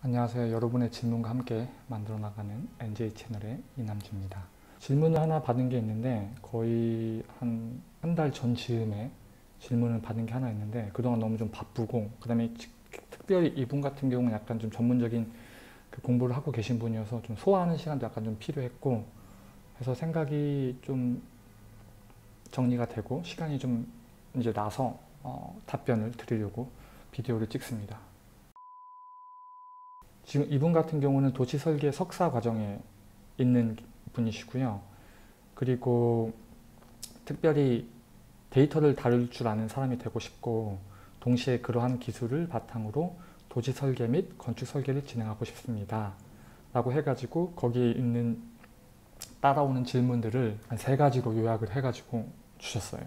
안녕하세요. 여러분의 질문과 함께 만들어 나가는 NJ 채널의 이남주입니다. 질문을 하나 받은 게 있는데 거의 한 달 전 즈음에 질문을 받은 게 하나 있는데 그동안 너무 좀 바쁘고 그 다음에 특별히 이분 같은 경우는 약간 좀 전문적인 그 공부를 하고 계신 분이어서 좀 소화하는 시간도 약간 좀 필요했고 해서 생각이 좀 정리가 되고 시간이 좀 이제 나서 답변을 드리려고 비디오를 찍습니다. 지금 이분 같은 경우는 도시설계 석사 과정에 있는 분이시고요. 그리고 특별히 데이터를 다룰 줄 아는 사람이 되고 싶고 동시에 그러한 기술을 바탕으로 도시설계 및 건축설계를 진행하고 싶습니다. 라고 해가지고 거기에 있는 따라오는 질문들을 한 3가지로 요약을 해가지고 주셨어요.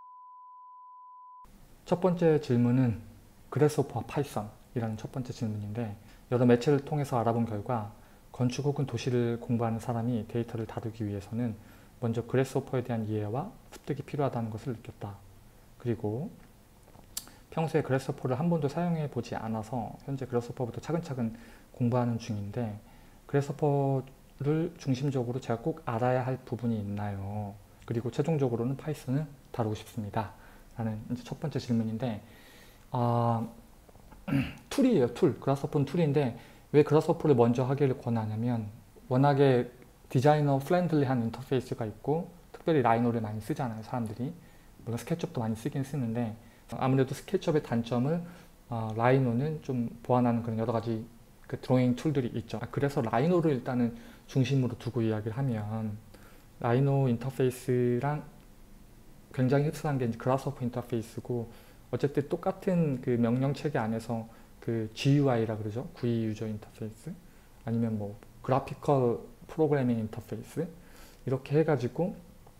첫 번째 질문은 그래스호퍼와 파이썬이라는 첫 번째 질문인데 여러 매체를 통해서 알아본 결과 건축 혹은 도시를 공부하는 사람이 데이터를 다루기 위해서는 먼저 그래스호퍼에 대한 이해와 습득이 필요하다는 것을 느꼈다. 그리고 평소에 그래스호퍼를 한 번도 사용해 보지 않아서 현재 그래스호퍼부터 차근차근 공부하는 중인데 그래스호퍼를 중심적으로 제가 꼭 알아야 할 부분이 있나요? 그리고 최종적으로는 파이썬을 다루고 싶습니다. 라는 이제 첫 번째 질문인데 툴이에요. 그라스호퍼는 툴인데 왜 그라스호퍼를 먼저 하기를 권하냐면 워낙에 디자이너 프렌들리한 인터페이스가 있고 특별히 라이노를 많이 쓰잖아요. 사람들이. 물론 스케치업도 많이 쓰긴 쓰는데 아무래도 스케치업의 단점을 라이노는 좀 보완하는 그런 여러 가지 그 드로잉 툴들이 있죠. 그래서 라이노를 일단은 중심으로 두고 이야기를 하면 라이노 인터페이스랑 굉장히 흡사한 게 그라스호퍼 인터페이스고 어쨌든 똑같은 그 명령 체계 안에서 그 GUI라 그러죠. GUI 유저 인터페이스 아니면 뭐 그래피컬 프로그래밍 인터페이스 이렇게 해가지고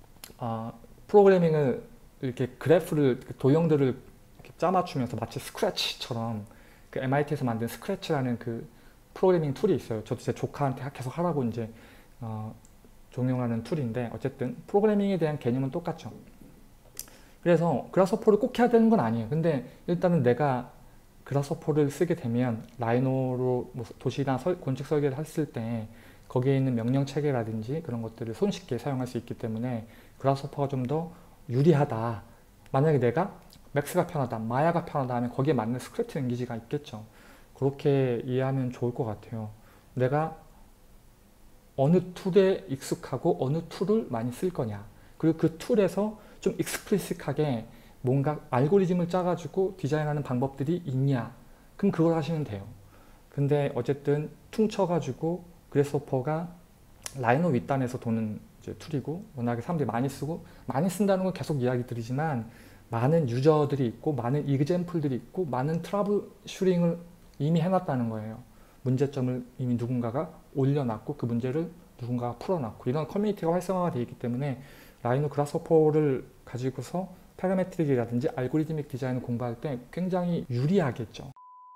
프로그래밍을 이렇게 그래프를 도형들을 이렇게 짜맞추면서 마치 스크래치처럼 그 MIT에서 만든 스크래치라는 그 프로그래밍 툴이 있어요. 저도 제 조카한테 계속 하라고 이제 종용하는 툴인데 어쨌든 프로그래밍에 대한 개념은 똑같죠. 그래서 그라스호퍼를 꼭 해야 되는 건 아니에요. 근데 일단은 내가 그라스호퍼를 쓰게 되면 라이노로 뭐 도시나 건축 설계를 했을 때 거기에 있는 명령 체계라든지 그런 것들을 손쉽게 사용할 수 있기 때문에 그라스호퍼가 좀 더 유리하다. 만약에 내가 맥스가 편하다, 마야가 편하다 하면 거기에 맞는 스크립트 랭귀지가 있겠죠. 그렇게 이해하면 좋을 것 같아요. 내가 어느 툴에 익숙하고 어느 툴을 많이 쓸 거냐. 그리고 그 툴에서 좀 익스플리식하게 뭔가 알고리즘을 짜가지고 디자인하는 방법들이 있냐. 그럼 그걸 하시면 돼요. 근데 어쨌든 퉁쳐가지고 그래스호퍼가 라이노 윗단에서 도는 이제 툴이고 워낙에 사람들이 많이 쓰고 많이 쓴다는 건 계속 이야기 드리지만 많은 유저들이 있고 많은 이그젬플들이 있고 많은 트러블 슈링을 이미 해놨다는 거예요. 문제점을 이미 누군가가 올려놨고 그 문제를 누군가가 풀어놨고 이런 커뮤니티가 활성화가 되어 있기 때문에 라이노 그라스호퍼를 가지고서 파라메트릭이라든지 알고리즘믹 디자인을 공부할 때 굉장히 유리하겠죠.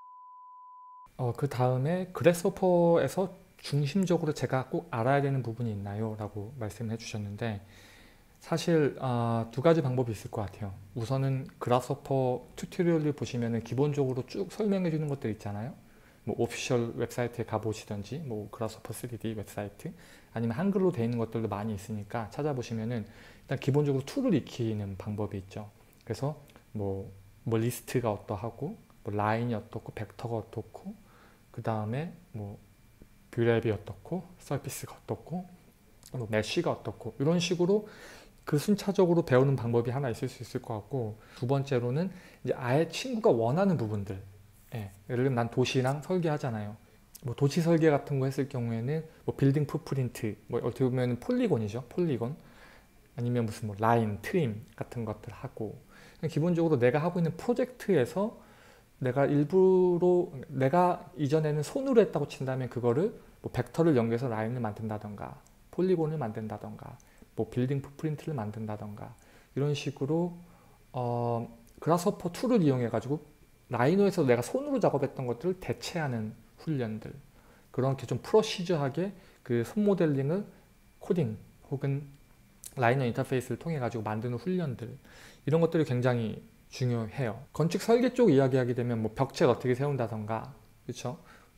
그 다음에 그래스호퍼에서 중심적으로 제가 꼭 알아야 되는 부분이 있나요? 라고 말씀해 주셨는데 사실 2가지 방법이 있을 것 같아요. 우선은 그라스호퍼 튜토리얼을 보시면 기본적으로 쭉 설명해 주는 것들 있잖아요. 뭐 오피셜 웹사이트에 가보시든지 뭐 그라스호퍼 3D 웹사이트 아니면 한글로 되어 있는 것들도 많이 있으니까 찾아보시면은 일단 기본적으로 툴을 익히는 방법이 있죠. 그래서 뭐 리스트가 어떠하고 뭐 라인이 어떻고 벡터가 어떻고 그 다음에 뭐 뷰랩이 어떻고 서피스가 어떻고 뭐 메쉬가 어떻고 이런 식으로 그 순차적으로 배우는 방법이 하나 있을 수 있을 것 같고 두 번째로는 이제 아예 친구가 원하는 부분들 예를 들면 난 도시랑 설계하잖아요. 뭐 도시 설계 같은 거 했을 경우에는 뭐 빌딩 풋프린트 뭐 어떻게 보면 폴리곤이죠. 폴리곤 아니면 무슨 뭐 라인, 트림 같은 것들 하고 기본적으로 내가 하고 있는 프로젝트에서 내가 일부러 내가 이전에는 손으로 했다고 친다면 그거를 뭐 벡터를 연결해서 라인을 만든다던가 폴리곤을 만든다던가 뭐 빌딩 풋프린트를 만든다던가 이런 식으로 그라스호퍼 툴을 이용해 가지고 라이노에서 내가 손으로 작업했던 것들을 대체하는 훈련들 그렇게 좀 프로시저하게 그 손 모델링을 코딩 혹은 라이노 인터페이스를 통해 가지고 만드는 훈련들 이런 것들이 굉장히 중요해요. 건축 설계 쪽 이야기하게 되면 뭐 벽체를 어떻게 세운다던가 그렇죠?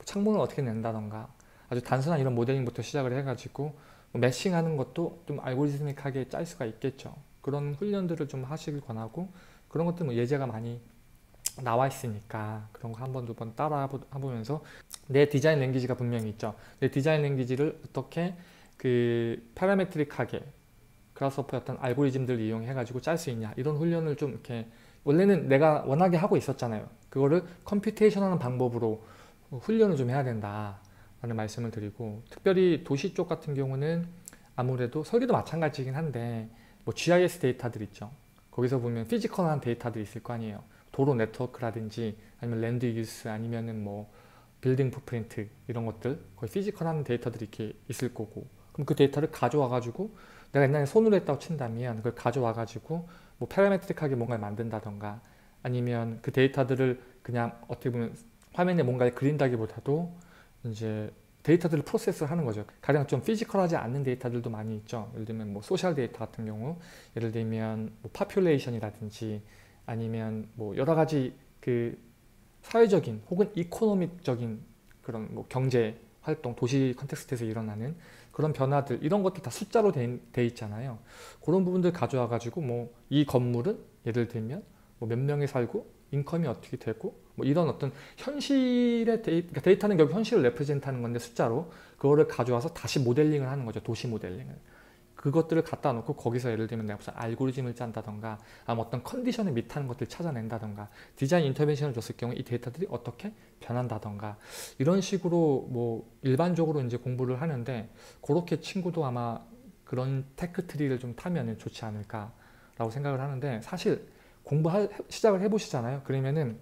창문을 어떻게 낸다던가 아주 단순한 이런 모델링부터 시작을 해가지고 뭐 매싱하는 것도 좀 알고리즘ik하게 짤 수가 있겠죠. 그런 훈련들을 좀 하시길 권하고, 그런 것들 뭐 예제가 많이 나와 있으니까 그런 거 한 번, 두 번 따라 해보면서 내 디자인 랭귀지가 분명히 있죠. 내 디자인 랭귀지를 어떻게 그 파라메트릭하게 그라스호퍼의 어떤 알고리즘들을 이용해가지고 짤 수 있냐, 이런 훈련을 좀 이렇게, 원래는 내가 워낙에 하고 있었잖아요. 그거를 컴퓨테이션하는 방법으로 훈련을 좀 해야 된다 라는 말씀을 드리고, 특별히 도시 쪽 같은 경우는 아무래도 설계도 마찬가지긴 한데 뭐 GIS 데이터들 있죠. 거기서 보면 피지컬한 데이터들이 있을 거 아니에요. 도로 네트워크라든지 아니면 랜드 유스 아니면은 뭐 빌딩 풋프린트 이런 것들, 거의 피지컬한 데이터들이 이렇게 있을 거고, 그럼 그 데이터를 가져와 가지고 내가 옛날에 손으로 했다고 친다면 그걸 가져와 가지고 뭐 파라메트릭하게 뭔가를 만든다던가, 아니면 그 데이터들을 그냥 어떻게 보면 화면에 뭔가를 그린다기보다도 이제 데이터들을 프로세스를 하는 거죠. 가령 좀 피지컬하지 않는 데이터들도 많이 있죠. 예를 들면 뭐 소셜 데이터 같은 경우, 예를 들면 뭐 파퓰레이션이라든지 아니면 뭐 여러 가지 그 사회적인 혹은 이코노믹적인 그런 뭐 경제 활동, 도시 컨텍스트에서 일어나는 그런 변화들, 이런 것들 다 숫자로 돼 있잖아요. 그런 부분들 가져와 가지고 뭐 이 건물은 예를 들면 뭐 몇 명이 살고 인컴이 어떻게 되고 뭐 이런 어떤 현실의 그러니까 데이터는 결국 현실을 레프레젠트하는 건데 숫자로 그거를 가져와서 다시 모델링을 하는 거죠. 도시 모델링을. 그것들을 갖다 놓고 거기서 예를 들면 내가 무슨 알고리즘을 짠다던가 아니면 어떤 컨디션에 밑하는 것들을 찾아낸다던가 디자인 인터벤션을 줬을 경우에 이 데이터들이 어떻게 변한다던가, 이런 식으로 뭐 일반적으로 이제 공부를 하는데, 그렇게 친구도 아마 그런 테크 트리를 좀 타면 좋지 않을까라고 생각을 하는데, 사실 시작을 해보시잖아요. 그러면은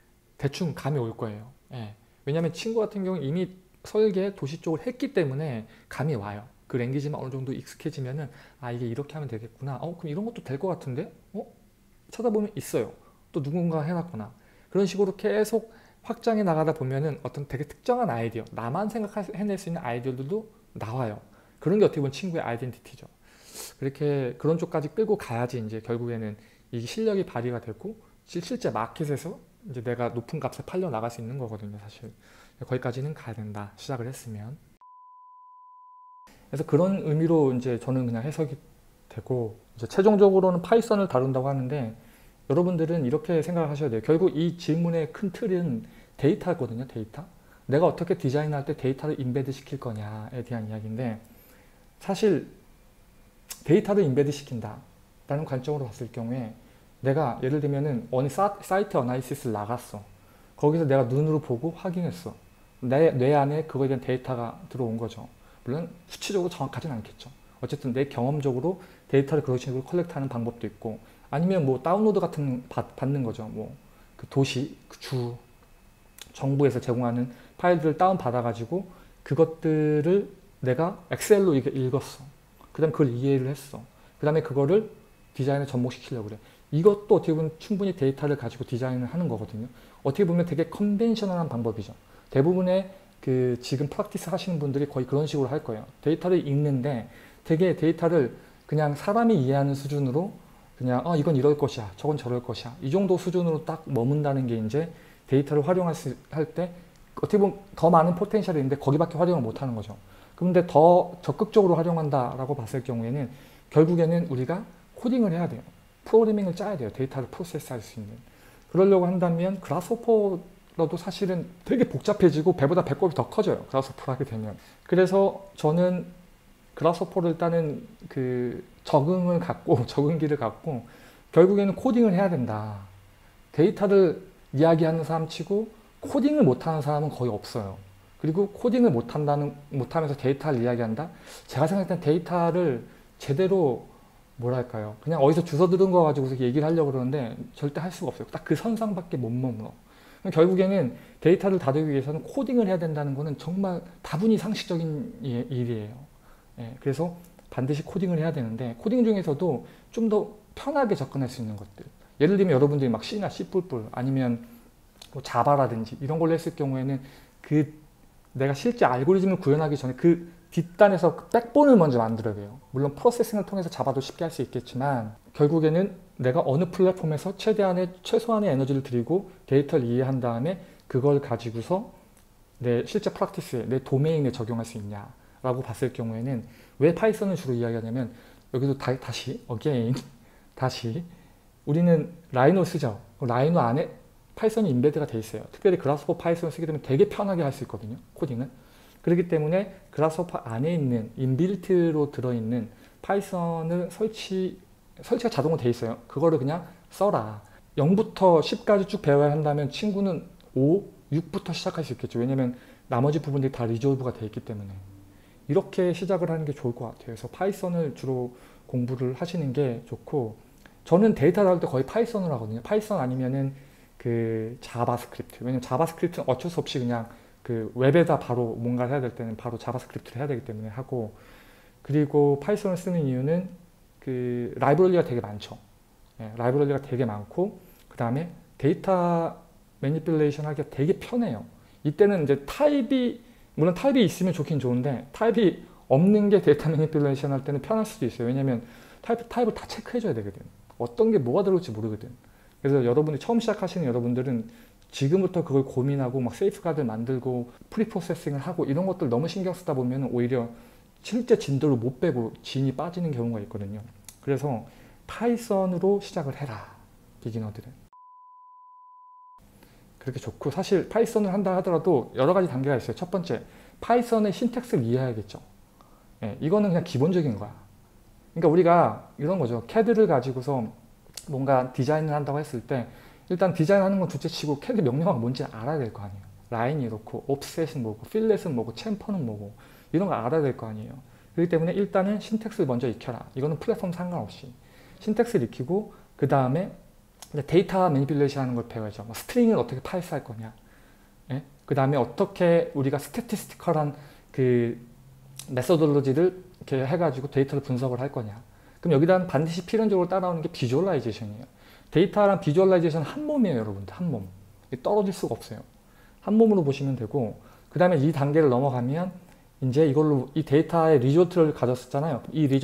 대충 감이 올 거예요. 예. 왜냐하면 친구 같은 경우는 이미 설계 도시 쪽을 했기 때문에 감이 와요. 그 랭귀지만 어느 정도 익숙해지면은 아, 이게 이렇게 하면 되겠구나. 그럼 이런 것도 될 것 같은데? 찾아보면 있어요. 또 누군가 해놨구나. 그런 식으로 계속 확장해 나가다 보면은 어떤 되게 특정한 아이디어, 나만 해낼 수 있는 아이디어들도 나와요. 그런 게 어떻게 보면 친구의 아이덴티티죠. 그렇게 그런 쪽까지 끌고 가야지 이제 결국에는 이 실력이 발휘가 되고 실제 마켓에서 이제 내가 높은 값에 팔려 나갈 수 있는 거거든요, 사실. 거기까지는 가야 된다, 시작을 했으면. 그래서 그런 의미로 이제 저는 그냥 해석이 되고, 이제 최종적으로는 파이썬을 다룬다고 하는데, 여러분들은 이렇게 생각을 하셔야 돼요. 결국 이 질문의 큰 틀은 데이터거든요, 데이터. 내가 어떻게 디자인할 때 데이터를 인베드 시킬 거냐에 대한 이야기인데, 사실 데이터를 인베드 시킨다 라는 관점으로 봤을 경우에, 내가 예를 들면은 어느 사이트 어나리시스를 나갔어. 거기서 내가 눈으로 보고 확인했어. 내 뇌 안에 그거에 대한 데이터가 들어온 거죠. 물론 수치적으로 정확하진 않겠죠. 어쨌든 내 경험적으로 데이터를 그런 식으로 컬렉트하는 방법도 있고, 아니면 뭐 다운로드 같은 받는 거죠. 뭐 그 도시, 그 주, 정부에서 제공하는 파일들을 다운 받아가지고 그것들을 내가 엑셀로 읽었어. 그 다음에 그걸 이해를 했어. 그 다음에 그거를 디자인에 접목시키려고 그래. 이것도 어떻게 보면 충분히 데이터를 가지고 디자인을 하는 거거든요. 어떻게 보면 되게 컨벤셔널한 방법이죠. 대부분의 그 지금 프랙티스 하시는 분들이 거의 그런 식으로 할 거예요. 데이터를 읽는데 되게 데이터를 그냥 사람이 이해하는 수준으로 그냥 이건 이럴 것이야, 저건 저럴 것이야, 이 정도 수준으로 딱 머문다는 게 이제 데이터를 활용할 때 어떻게 보면 더 많은 포텐셜이 있는데 거기밖에 활용을 못 하는 거죠. 그런데 더 적극적으로 활용한다라고 봤을 경우에는 결국에는 우리가 코딩을 해야 돼요. 프로그래밍을 짜야 돼요. 데이터를 프로세스할 수 있는. 그러려고 한다면 그라스호퍼로도 사실은 되게 복잡해지고 배보다 배꼽이 더 커져요. 그라스호퍼를 하게 되면. 그래서 저는 그라스호퍼를 일단은 그 적응기를 갖고 결국에는 코딩을 해야 된다. 데이터를 이야기하는 사람 치고 코딩을 못하는 사람은 거의 없어요. 그리고 코딩을 못하면서 데이터를 이야기한다? 제가 생각할 땐 데이터를 제대로 뭐랄까요, 그냥 어디서 주워 들은 거 가지고 얘기를 하려고 그러는데 절대 할 수가 없어요. 딱 그 선상밖에 못 머물러. 결국에는 데이터를 다루기 위해서는 코딩을 해야 된다는 거는 정말 다분히 상식적인 일이에요. 예, 그래서 반드시 코딩을 해야 되는데, 코딩 중에서도 좀 더 편하게 접근할 수 있는 것들, 예를 들면 여러분들이 막 C나 C++ 아니면 뭐 자바라든지 이런 걸로 했을 경우에는 그 내가 실제 알고리즘을 구현하기 전에 그 뒷단에서 그 백본을 먼저 만들어야 돼요. 물론 프로세싱을 통해서 자바도 쉽게 할 수 있겠지만 결국에는 내가 어느 플랫폼에서 최소한의 에너지를 들이고 데이터를 이해한 다음에 그걸 가지고서 내 실제 프랙티스에 내 도메인에 적용할 수 있냐라고 봤을 경우에는 왜 파이썬을 주로 이야기하냐면 여기도 다시 again 다시 우리는 라이노 쓰죠. 라이노 안에 파이썬이 인베드가 돼 있어요. 특별히 그라스호퍼 파이썬을 쓰게 되면 되게 편하게 할 수 있거든요. 코딩은. 그렇기 때문에 그라스호퍼 안에 있는 인빌트로 들어있는 파이썬을 설치가 자동으로 돼 있어요. 그거를 그냥 써라. 0부터 10까지 쭉 배워야 한다면 친구는 5, 6부터 시작할 수 있겠죠. 왜냐면 나머지 부분들이 다 리졸브가 돼 있기 때문에. 이렇게 시작을 하는 게 좋을 것 같아요. 그래서 파이썬을 주로 공부를 하시는 게 좋고, 저는 데이터 다룰 때 거의 파이썬을 하거든요. 파이썬 아니면은 그 자바스크립트. 왜냐면 자바스크립트는 어쩔 수 없이 그냥 그 웹에다 바로 뭔가를 해야 될 때는 바로 자바스크립트를 해야 되기 때문에 하고, 그리고 파이썬을 쓰는 이유는 그 라이브러리가 되게 많죠. 예, 라이브러리가 되게 많고, 그 다음에 데이터 매니플레이션 하기가 되게 편해요. 이때는 이제 물론 타입이 있으면 좋긴 좋은데, 타입이 없는 게 데이터 매니플레이션 할 때는 편할 수도 있어요. 왜냐면 타입을 다 체크해줘야 되거든. 어떤 게 뭐가 들어올지 모르거든. 그래서 여러분이 처음 시작하시는 여러분들은 지금부터 그걸 고민하고 막 세이프가드를 만들고 프리프로세싱을 하고 이런 것들 너무 신경 쓰다 보면 오히려 실제 진도를 못 빼고 진이 빠지는 경우가 있거든요. 그래서 파이썬으로 시작을 해라, 비기너들은. 그렇게 좋고, 사실 파이썬을 한다 하더라도 여러 가지 단계가 있어요. 첫 번째, 파이썬의 신텍스를 이해해야겠죠. 예, 이거는 그냥 기본적인 거야. 그러니까 우리가 이런 거죠. CAD를 가지고서 뭔가 디자인을 한다고 했을 때 일단 디자인하는 건 둘째치고 CAD 명령어가 뭔지 알아야 될 거 아니에요. 라인이 이렇고 옵셋은 뭐고 필렛은 뭐고 챔퍼는 뭐고 이런 거 알아야 될 거 아니에요. 그렇기 때문에 일단은 신텍스를 먼저 익혀라. 이거는 플랫폼 상관없이 신텍스를 익히고, 그 다음에 데이터 매니플레이션 하는 걸 배워야죠. 뭐 스트링을 어떻게 파이스할 거냐, 예? 그 다음에 어떻게 우리가 스태티스티컬한 그 메소돌로지를 이렇게 해가지고 데이터를 분석을 할 거냐. 그럼 여기다 반드시 필연적으로 따라오는 게 비주얼라이제이션이에요. 데이터랑 비주얼라이제이션 한 몸이에요, 여러분들. 한 몸. 떨어질 수가 없어요. 한 몸으로 보시면 되고, 그 다음에 이 단계를 넘어가면 이제 이걸로 이 데이터의 리졸트를 가졌었잖아요.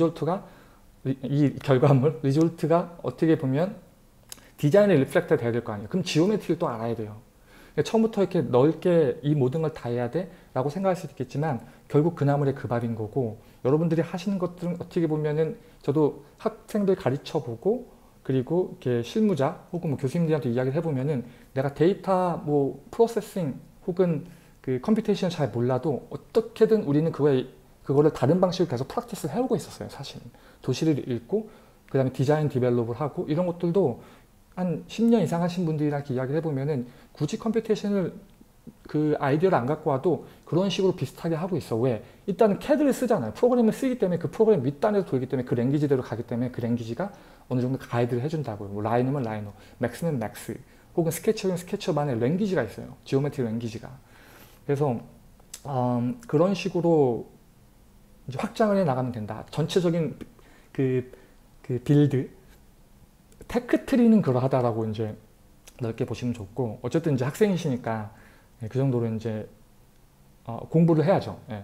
이 결과물, 리졸트가 어떻게 보면 디자인에 리플렉트 돼야 될 거 아니에요. 그럼 지오메트리를 또 알아야 돼요. 처음부터 이렇게 넓게 이 모든 걸 다 해야 돼? 라고 생각할 수 있겠지만 결국 그 나물의 그 밥인 거고, 여러분들이 하시는 것들은 어떻게 보면은 저도 학생들 가르쳐 보고 그리고 이렇게 실무자 혹은 뭐 교수님들한테 이야기를 해보면은 내가 데이터 뭐 프로세싱 혹은 그 컴퓨테이션 잘 몰라도 어떻게든 우리는 그거를 다른 방식으로 계속 프랙티스를 해오고 있었어요. 사실 도시를 읽고 그 다음에 디자인 디벨롭을 하고 이런 것들도 한 10년 이상 하신 분들이랑 이야기를 해보면은 굳이 컴퓨테이션을 그 아이디어를 안 갖고 와도 그런 식으로 비슷하게 하고 있어. 왜? 일단은 CAD를 쓰잖아요. 프로그램을 쓰기 때문에 그 프로그램 윗단에서 돌기 때문에 그 랭귀지대로 가기 때문에 그 랭귀지가 어느 정도 가이드를 해준다고요. 뭐 라이노면 라이노, 맥스면 맥스, 혹은 스케치업이면 스케치업만의 랭귀지가 있어요. 지오메트리 랭귀지가. 그래서 그런 식으로 이제 확장을 해 나가면 된다. 전체적인 그 빌드, 테크트리는 그러하다라고 이제 넓게 보시면 좋고, 어쨌든 이제 학생이시니까 그 정도로 이제 공부를 해야죠. 예.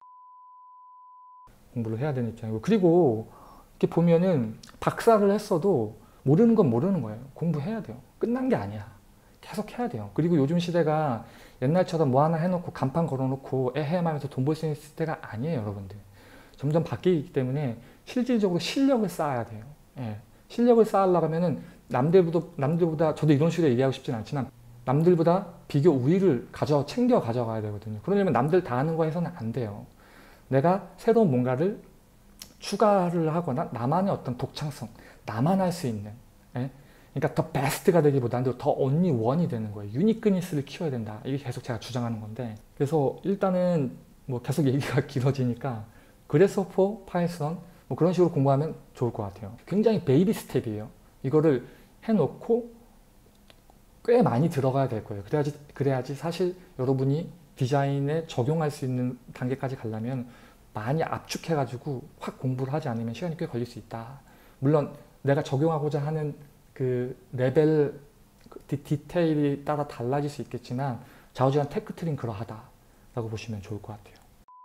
공부를 해야 되는 입장이고, 그리고 이렇게 보면은 박사를 했어도 모르는 건 모르는 거예요. 공부해야 돼요. 끝난 게 아니야. 계속 해야 돼요. 그리고 요즘 시대가 옛날처럼 뭐 하나 해놓고 간판 걸어놓고 에헤 하면서 돈 벌 수 있는 시대가 아니에요, 여러분들. 점점 바뀌기 때문에 실질적으로 실력을 쌓아야 돼요. 예. 실력을 쌓으려고 하면은 남들보다 저도 이런 식으로 얘기하고 싶진 않지만 남들보다 비교 우위를 챙겨 가져가야 되거든요. 그러려면 남들 다 하는 거 해서는 안 돼요. 내가 새로운 뭔가를 추가를 하거나 나만의 어떤 독창성, 나만 할 수 있는, 예? 그러니까 더 베스트가 되기보다는 더 only one이 되는 거예요. 유니크니스를 키워야 된다. 이게 계속 제가 주장하는 건데, 그래서 일단은 뭐 계속 얘기가 길어지니까 그래서포, 파이썬 뭐 그런 식으로 공부하면 좋을 것 같아요. 굉장히 베이비 스텝이에요. 이거를 해놓고 꽤 많이 들어가야 될 거예요. 그래야지 사실 여러분이 디자인에 적용할 수 있는 단계까지 가려면 많이 압축해가지고 확 공부를 하지 않으면 시간이 꽤 걸릴 수 있다. 물론 내가 적용하고자 하는 그 레벨, 디테일이 따라 달라질 수 있겠지만 좌우지간 테크트리는 그러하다라고 보시면 좋을 것 같아요.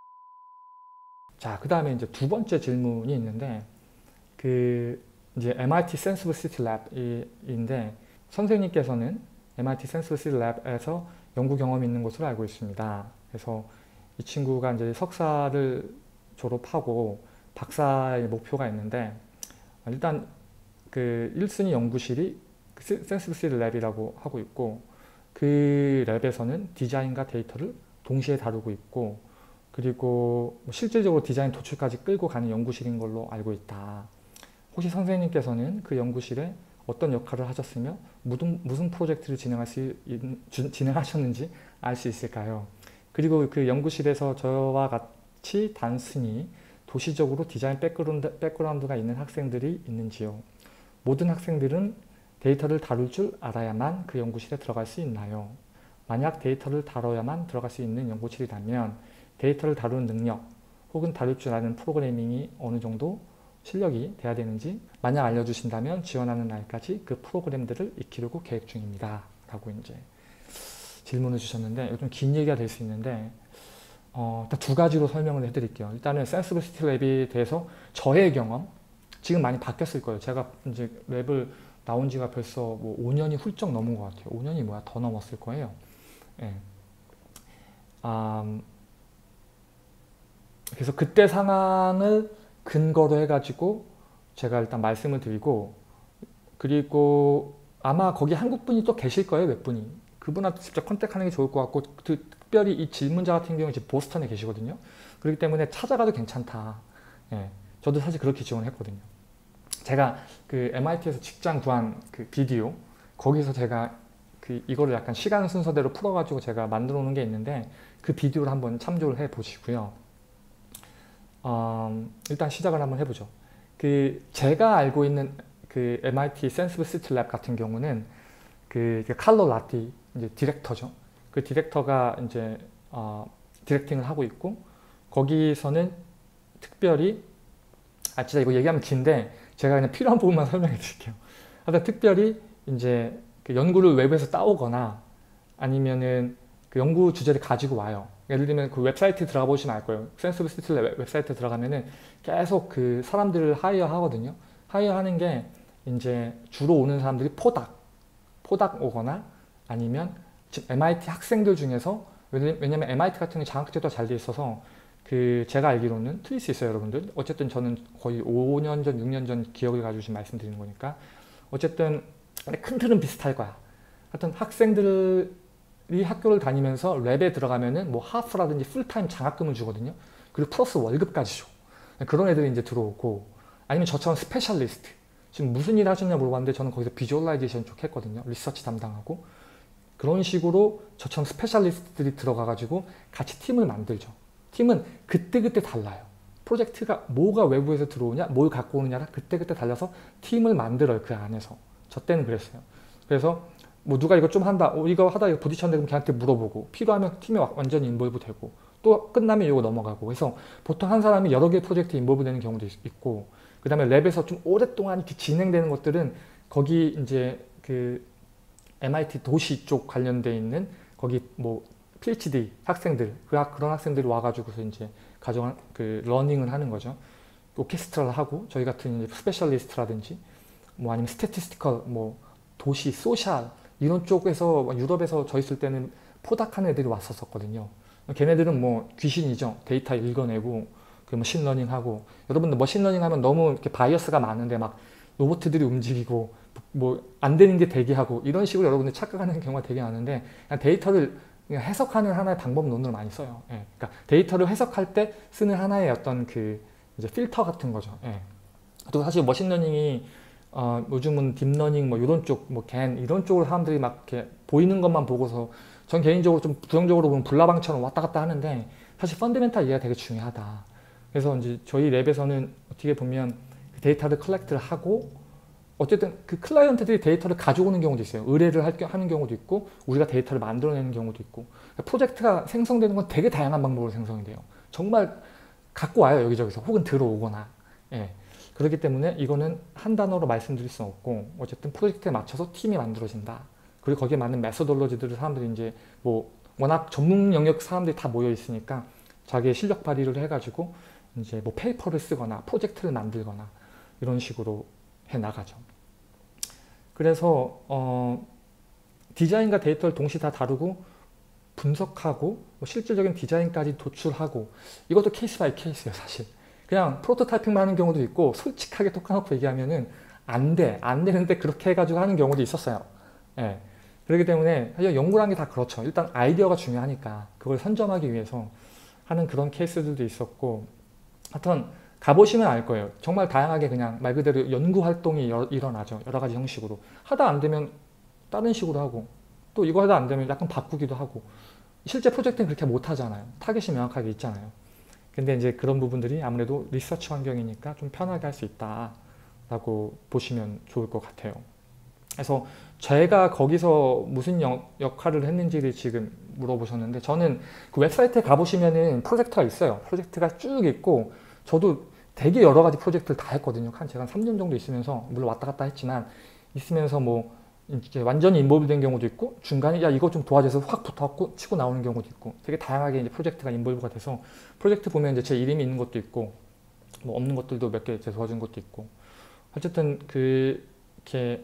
자, 그 다음에 이제 두 번째 질문이 있는데, 이제 MIT Sensible City Lab인데, 선생님께서는 MIT Sensible City Lab에서 연구 경험이 있는 것으로 알고 있습니다. 그래서 이 친구가 이제 석사를 졸업하고 박사의 목표가 있는데 일단 그 1순위 연구실이 센스브시 랩이라고 하고 있고 그 랩에서는 디자인과 데이터를 동시에 다루고 있고 그리고 실질적으로 디자인 도출까지 끌고 가는 연구실인 걸로 알고 있다. 혹시 선생님께서는 그 연구실에 어떤 역할을 하셨으며 무슨 프로젝트를 진행하셨는지 알 수 있을까요? 그리고 그 연구실에서 저와 같이 단순히 도시적으로 디자인 백그라운드가 있는 학생들이 있는지요? 모든 학생들은 데이터를 다룰 줄 알아야만 그 연구실에 들어갈 수 있나요? 만약 데이터를 다뤄야만 들어갈 수 있는 연구실이라면 데이터를 다루는 능력 혹은 다룰 줄 아는 프로그래밍이 어느 정도 실력이 돼야 되는지 만약 알려주신다면 지원하는 날까지 그 프로그램들을 익히려고 계획 중입니다. 라고 이제 질문을 주셨는데 이거 좀 긴 얘기가 될 수 있는데 일단 두 가지로 설명을 해드릴게요. 일단은 센서블리티 랩에 대해서 저의 경험 지금 많이 바뀌었을 거예요. 제가 이제 랩을 나온 지가 벌써 뭐 5년이 훌쩍 넘은 것 같아요. 5년이 뭐야? 더 넘었을 거예요. 예. 그래서 그때 상황을 근거로 해가지고 제가 일단 말씀을 드리고 그리고 아마 거기 한국 분이 또 계실 거예요. 몇 분이. 그분한테 직접 컨택하는 게 좋을 것 같고 특별히 이 질문자 같은 경우는 지금 보스턴에 계시거든요. 그렇기 때문에 찾아가도 괜찮다. 예. 저도 사실 그렇게 지원했거든요. 제가 그 MIT에서 직장 구한 그 비디오 거기서 제가 그 이거를 약간 시간 순서대로 풀어가지고 제가 만들어 놓은 게 있는데 그 비디오를 한번 참조를 해 보시고요. 일단 시작을 한번 해보죠. 그 제가 알고 있는 그 MIT 센스브시티 랩 같은 경우는 그 칼로 라티 이제 디렉터죠. 그 디렉터가 이제 디렉팅을 하고 있고 거기서는 특별히 진짜 이거 얘기하면 긴데 제가 그냥 필요한 부분만 설명해 드릴게요. 하여튼 특별히 이제 그 연구를 외부에서 따오거나 아니면은 그 연구 주제를 가지고 와요. 예를 들면 그 웹사이트에 들어가 보시면 알 거예요. 센서블리티 웹사이트에 들어가면은 계속 그 사람들을 하이어 하거든요. 하이어 하는 게 이제 주로 오는 사람들이 포닥 오거나 아니면 지금 MIT 학생들 중에서 왜냐면 MIT 같은 경우 장학제도가 잘 돼 있어서 그 제가 알기로는 틀릴 수 있어요, 여러분들. 어쨌든 저는 거의 5년 전, 6년 전 기억을 가지고 지금 말씀드리는 거니까 어쨌든 큰 틀은 비슷할 거야. 하여튼 학생들이 학교를 다니면서 랩에 들어가면은 뭐 하프라든지 풀타임 장학금을 주거든요. 그리고 플러스 월급까지 줘. 그런 애들이 이제 들어오고 아니면 저처럼 스페셜리스트 지금 무슨 일 하셨냐 물어봤는데 저는 거기서 비주얼라이제이션 쪽 했거든요. 리서치 담당하고 그런 식으로 저처럼 스페셜리스트들이 들어가가지고 같이 팀을 만들죠. 팀은 그때그때 달라요. 프로젝트가 뭐가 외부에서 들어오냐 뭘 갖고 오느냐가 그때그때 달라서 팀을 만들어요. 그 안에서. 저 때는 그랬어요. 그래서 뭐 누가 이거 좀 한다 이거 하다 부딪혔는데 그럼 걔한테 물어보고 필요하면 팀에 완전히 인볼브 되고 또 끝나면 이거 넘어가고 그래서 보통 한 사람이 여러 개의 프로젝트에 인볼브 되는 경우도 있고 그 다음에 랩에서 좀 오랫동안 이렇게 진행되는 것들은 거기 이제 그 MIT 도시 쪽 관련돼 있는 거기 뭐 PhD 학생들 그런 학생들이 와가지고서 이제 그 러닝을 하는 거죠. 오케스트라를 하고 저희 같은 이제 스페셜리스트라든지 뭐 아니면 스태티스티컬 뭐 도시 소셜 이런 쪽에서 유럽에서 저 있을 때는 포닥하는 애들이 왔었거든요. 걔네들은 뭐 귀신이죠. 데이터 읽어내고 그 머신러닝 하고 여러분들 머신러닝 하면 너무 이렇게 바이어스가 많은데 막 로봇들이 움직이고 뭐 안 되는 게 되게 하고 이런 식으로 여러분들 착각하는 경우가 되게 많은데 그냥 데이터를 그냥 해석하는 하나의 방법론을 많이 써요. 예. 그러니까 데이터를 해석할 때 쓰는 하나의 어떤 그 이제 필터 같은 거죠. 예. 또 사실 머신러닝이 요즘은 딥러닝 뭐 이런 쪽, 뭐 겐 이런 쪽으로 사람들이 막 이렇게 보이는 것만 보고서 전 개인적으로 좀 부정적으로 보면 불나방처럼 왔다 갔다 하는데 사실 펀더멘탈 이해가 되게 중요하다. 그래서 이제 저희 랩에서는 어떻게 보면 데이터를 컬렉트를 하고 어쨌든 그 클라이언트들이 데이터를 가져오는 경우도 있어요. 의뢰를 하는 경우도 있고 우리가 데이터를 만들어내는 경우도 있고 프로젝트가 생성되는 건 되게 다양한 방법으로 생성이 돼요. 정말 갖고 와요. 여기저기서 혹은 들어오거나. 예. 그렇기 때문에 이거는 한 단어로 말씀드릴 수는 없고 어쨌든 프로젝트에 맞춰서 팀이 만들어진다. 그리고 거기에 맞는 메소돌로지들을 사람들이 이제 뭐 워낙 전문 영역 사람들이 다 모여 있으니까 자기의 실력 발휘를 해가지고 이제 뭐 페이퍼를 쓰거나 프로젝트를 만들거나 이런 식으로 해 나가죠. 그래서 디자인과 데이터를 동시에 다 다루고 분석하고 뭐 실질적인 디자인까지 도출하고 이것도 케이스 바이 케이스예요 사실. 그냥 프로토타이핑만 하는 경우도 있고 솔직하게 톡 까놓고 얘기하면은 안 되는데 그렇게 해가지고 하는 경우도 있었어요. 예. 그렇기 때문에 사실 연구라는 게 다 그렇죠. 일단 아이디어가 중요하니까 그걸 선점하기 위해서 하는 그런 케이스들도 있었고 하여튼 가보시면 알 거예요. 정말 다양하게 그냥 말 그대로 연구 활동이 일어나죠. 여러 가지 형식으로. 하다 안 되면 다른 식으로 하고 또 이거 하다 안 되면 약간 바꾸기도 하고 실제 프로젝트는 그렇게 못 하잖아요. 타겟이 명확하게 있잖아요. 근데 이제 그런 부분들이 아무래도 리서치 환경이니까 좀 편하게 할 수 있다라고 보시면 좋을 것 같아요. 그래서 제가 거기서 무슨 역할을 했는지를 지금 물어보셨는데 저는 그 웹사이트에 가보시면은 프로젝트가 있어요. 프로젝트가 쭉 있고 저도 되게 여러 가지 프로젝트를 다 했거든요. 제가 한 3년 정도 있으면서 물론 왔다 갔다 했지만 있으면서 뭐 이제 완전히 인볼브 된 경우도 있고 중간에 야 이거 좀 도와줘서 확 붙어갖고 치고 나오는 경우도 있고 되게 다양하게 이제 프로젝트가 인볼브가 돼서 프로젝트 보면 이제 제 이름이 있는 것도 있고 뭐 없는 것들도 몇 개 도와준 것도 있고 어쨌든 이렇게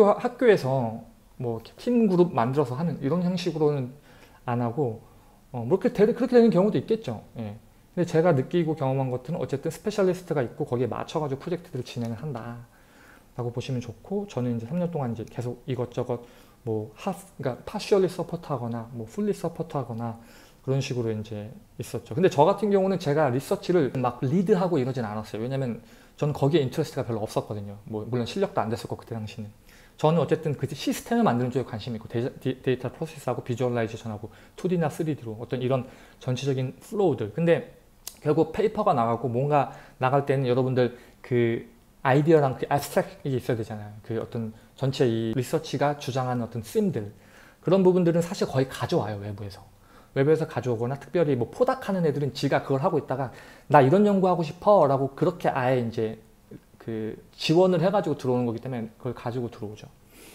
학교에서 뭐 팀 그룹 만들어서 하는 이런 형식으로는 안 하고 뭐 그렇게 되는 경우도 있겠죠. 예. 근데 제가 느끼고 경험한 것들은 어쨌든 스페셜리스트가 있고 거기에 맞춰가지고 프로젝트들을 진행을 한다 라고 보시면 좋고 저는 이제 3년 동안 이제 계속 이것저것 뭐 그러니까 파셜리 서포트 하거나 뭐 풀리 서포트 하거나 그런 식으로 이제 있었죠. 근데 저 같은 경우는 제가 리서치를 막 리드하고 이러진 않았어요. 왜냐면 저는 거기에 인트레스트가 별로 없었거든요. 뭐 물론 실력도 안 됐었고 그때 당시는. 저는 어쨌든 그 시스템을 만드는 쪽에 관심이 있고 데이터 프로세스하고 비주얼라이제이션하고 2D나 3D로 어떤 이런 전체적인 플로우들. 근데 결국 페이퍼가 나가고 뭔가 나갈 때는 여러분들 그 아이디어랑 그 애스트랙이 있어야 되잖아요. 그 어떤 전체 이 리서치가 주장하는 어떤 씀들 그런 부분들은 사실 거의 가져와요. 외부에서 가져오거나 특별히 뭐 포닥하는 애들은 지가 그걸 하고 있다가 나 이런 연구하고 싶어 라고 그렇게 아예 이제 그 지원을 해가지고 들어오는 거기 때문에 그걸 가지고 들어오죠.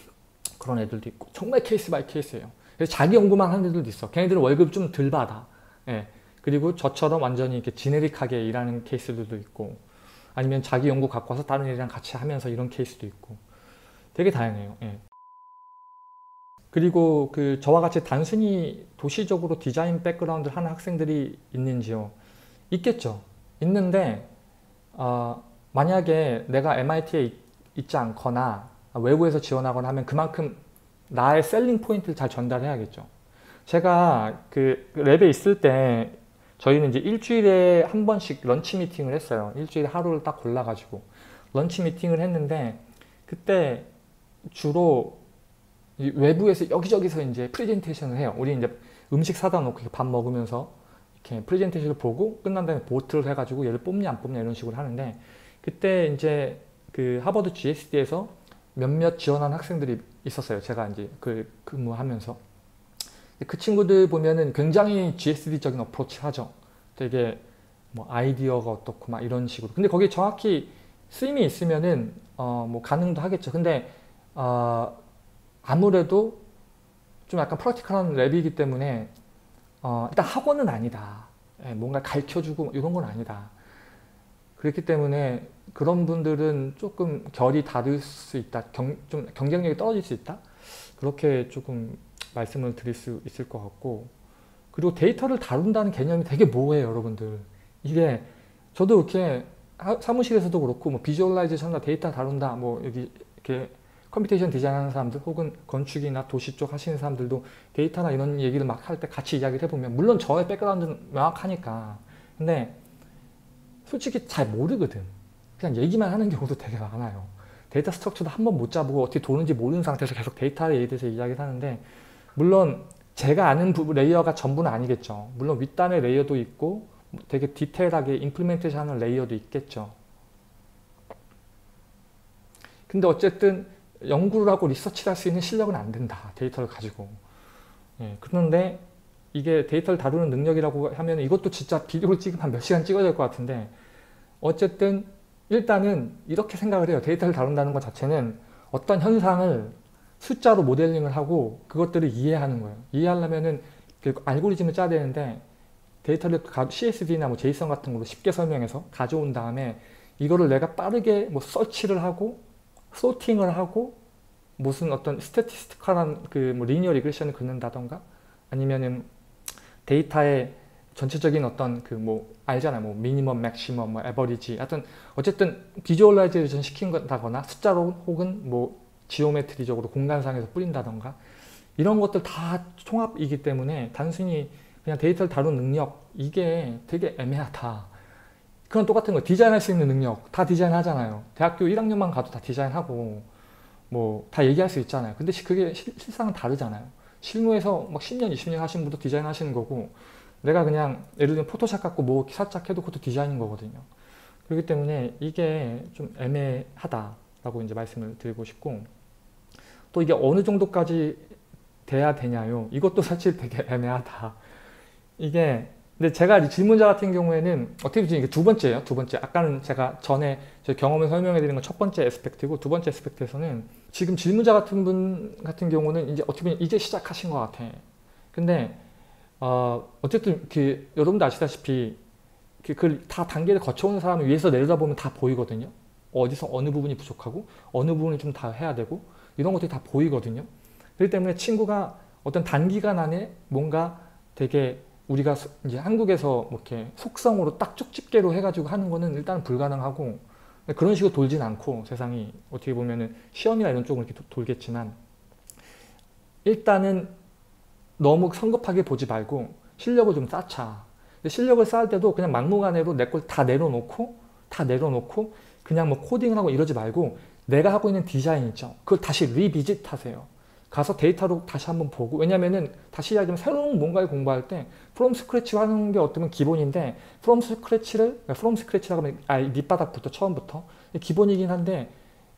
그런 애들도 있고 정말 케이스 바이 케이스예요. 그래서 자기 연구만 하는 애들도 있어. 걔네들은 월급 좀 덜 받아. 예. 그리고 저처럼 완전히 이렇게 지네릭하게 일하는 케이스들도 있고 아니면 자기 연구 갖고 와서 다른 애들이랑 같이 하면서 이런 케이스도 있고 되게 다양해요. 예. 그리고 그 저와 같이 단순히 도시적으로 디자인 백그라운드를 하는 학생들이 있는지요? 있겠죠. 있는데 만약에 내가 MIT에 있지 않거나 외부에서 지원하거나 하면 그만큼 나의 셀링 포인트를 잘 전달해야겠죠. 제가 그 랩에 있을 때 저희는 이제 일주일에 한 번씩 런치 미팅을 했어요. 일주일에 하루를 딱 골라가지고 런치 미팅을 했는데 그때 주로 외부에서 여기저기서 이제 프레젠테이션을 해요. 우리 이제 음식 사다 놓고 밥 먹으면서 이렇게 프레젠테이션을 보고 끝난 다음에 보트를 해가지고 얘를 뽑냐 안 뽑냐 이런 식으로 하는데 그때 이제 그 하버드 GSD에서 몇몇 지원한 학생들이 있었어요. 제가 이제 그 근무하면서. 그 친구들 보면은 굉장히 GSD적인 어프로치 하죠. 되게 뭐 아이디어가 어떻고 막 이런 식으로. 근데 거기에 정확히 쓰임이 있으면은 뭐 가능도 하겠죠. 근데 아무래도 좀 약간 프랙티컬한 랩이기 때문에 일단 학원은 아니다. 예, 뭔가 가르쳐주고 이런 건 아니다. 그렇기 때문에 그런 분들은 조금 결이 다를 수 있다. 좀 경쟁력이 떨어질 수 있다. 그렇게 조금 말씀을 드릴 수 있을 것 같고 그리고 데이터를 다룬다는 개념이 되게 모호해요. 여러분들. 이게 저도 이렇게 사무실에서도 그렇고 뭐 비주얼라이제이션이나 데이터 다룬다 뭐 여기 이렇게 컴퓨테이션 디자인하는 사람들 혹은 건축이나 도시 쪽 하시는 사람들도 데이터나 이런 얘기를 막 할 때 같이 이야기를 해보면 물론 저의 백그라운드는 명확하니까 근데 솔직히 잘 모르거든. 그냥 얘기만 하는 경우도 되게 많아요. 데이터 스트럭처도 한번 못 잡고 어떻게 도는지 모르는 상태에서 계속 데이터에 대해서 이야기를 하는데 물론 제가 아는 레이어가 전부는 아니겠죠. 물론 윗단의 레이어도 있고 되게 디테일하게 임플리멘테이션 하는 레이어도 있겠죠. 근데 어쨌든 연구를 하고 리서치를 할 수 있는 실력은 안 된다. 데이터를 가지고. 예, 그런데 이게 데이터를 다루는 능력이라고 하면 이것도 진짜 비디오를 찍으면 한 몇 시간 찍어야 될 것 같은데 어쨌든 일단은 이렇게 생각을 해요. 데이터를 다룬다는 것 자체는 어떤 현상을 숫자로 모델링을 하고 그것들을 이해하는 거예요. 이해하려면은 그 알고리즘을 짜야 되는데 데이터를 CSV나 뭐 제이슨 같은 걸로 쉽게 설명해서 가져온 다음에 이거를 내가 빠르게 뭐 서치를 하고 소팅을 하고 무슨 어떤 스태티스티컬한 그 뭐 리니어 리그레션을 긋는다던가 아니면은 데이터의 전체적인 어떤 그 뭐 알잖아요. 뭐 미니멈, 맥시멈, 뭐 에버리지. 하여튼 어쨌든 비주얼라이제이션 시킨다거나 숫자로 혹은 뭐 지오메트리적으로 공간상에서 뿌린다던가 이런 것들 다 총합이기 때문에 단순히 그냥 데이터를 다루는 능력 이게 되게 애매하다. 그건 똑같은 거 디자인할 수 있는 능력 다 디자인하잖아요. 대학교 1학년만 가도 다 디자인하고 뭐 다 얘기할 수 있잖아요. 근데 그게 실상은 다르잖아요. 실무에서 막 10년, 20년 하신 분도 디자인 하시는 거고 내가 그냥 예를 들면 포토샵 갖고 뭐 살짝 해도 그것도 디자인인 거거든요. 그렇기 때문에 이게 좀 애매하다라고 이제 말씀을 드리고 싶고 또 이게 어느 정도까지 돼야 되냐요. 이것도 사실 되게 애매하다. 이게 근데 제가 질문자 같은 경우에는 어떻게 보면 이게 두 번째예요. 두 번째. 아까는 제가 전에 제 경험을 설명해 드린 건 첫 번째 에스펙트고 두 번째 에스펙트에서는 지금 질문자 같은 분 같은 경우는 이제 어떻게 보면 이제 시작하신 것 같아. 근데 어쨌든 여러분도 아시다시피 그 다 단계를 거쳐오는 사람을 위에서 내려다보면 다 보이거든요. 어디서 어느 부분이 부족하고 어느 부분을 좀 다 해야 되고 이런 것들이 다 보이거든요. 그렇기 때문에 친구가 어떤 단기간 안에 뭔가 되게 우리가 이제 한국에서 뭐 이렇게 속성으로 딱 쪽집게로 해가지고 하는 거는 일단 불가능하고 그런 식으로 돌진 않고 세상이 어떻게 보면은 시험이나 이런 쪽으로 이렇게 돌겠지만 일단은 너무 성급하게 보지 말고 실력을 좀 쌓자. 실력을 쌓을 때도 그냥 막무가내로 내 걸 다 내려놓고 그냥 뭐 코딩을 하고 이러지 말고 내가 하고 있는 디자인 있죠. 그걸 다시 리비짓 하세요. 가서 데이터로 다시 한번 보고 왜냐면은 다시 이야기하면 새로운 뭔가를 공부할 때 프롬 스크래치 하는 게 어쩌면 기본인데 프롬 스크래치라고 하면 밑바닥부터 처음부터 기본이긴 한데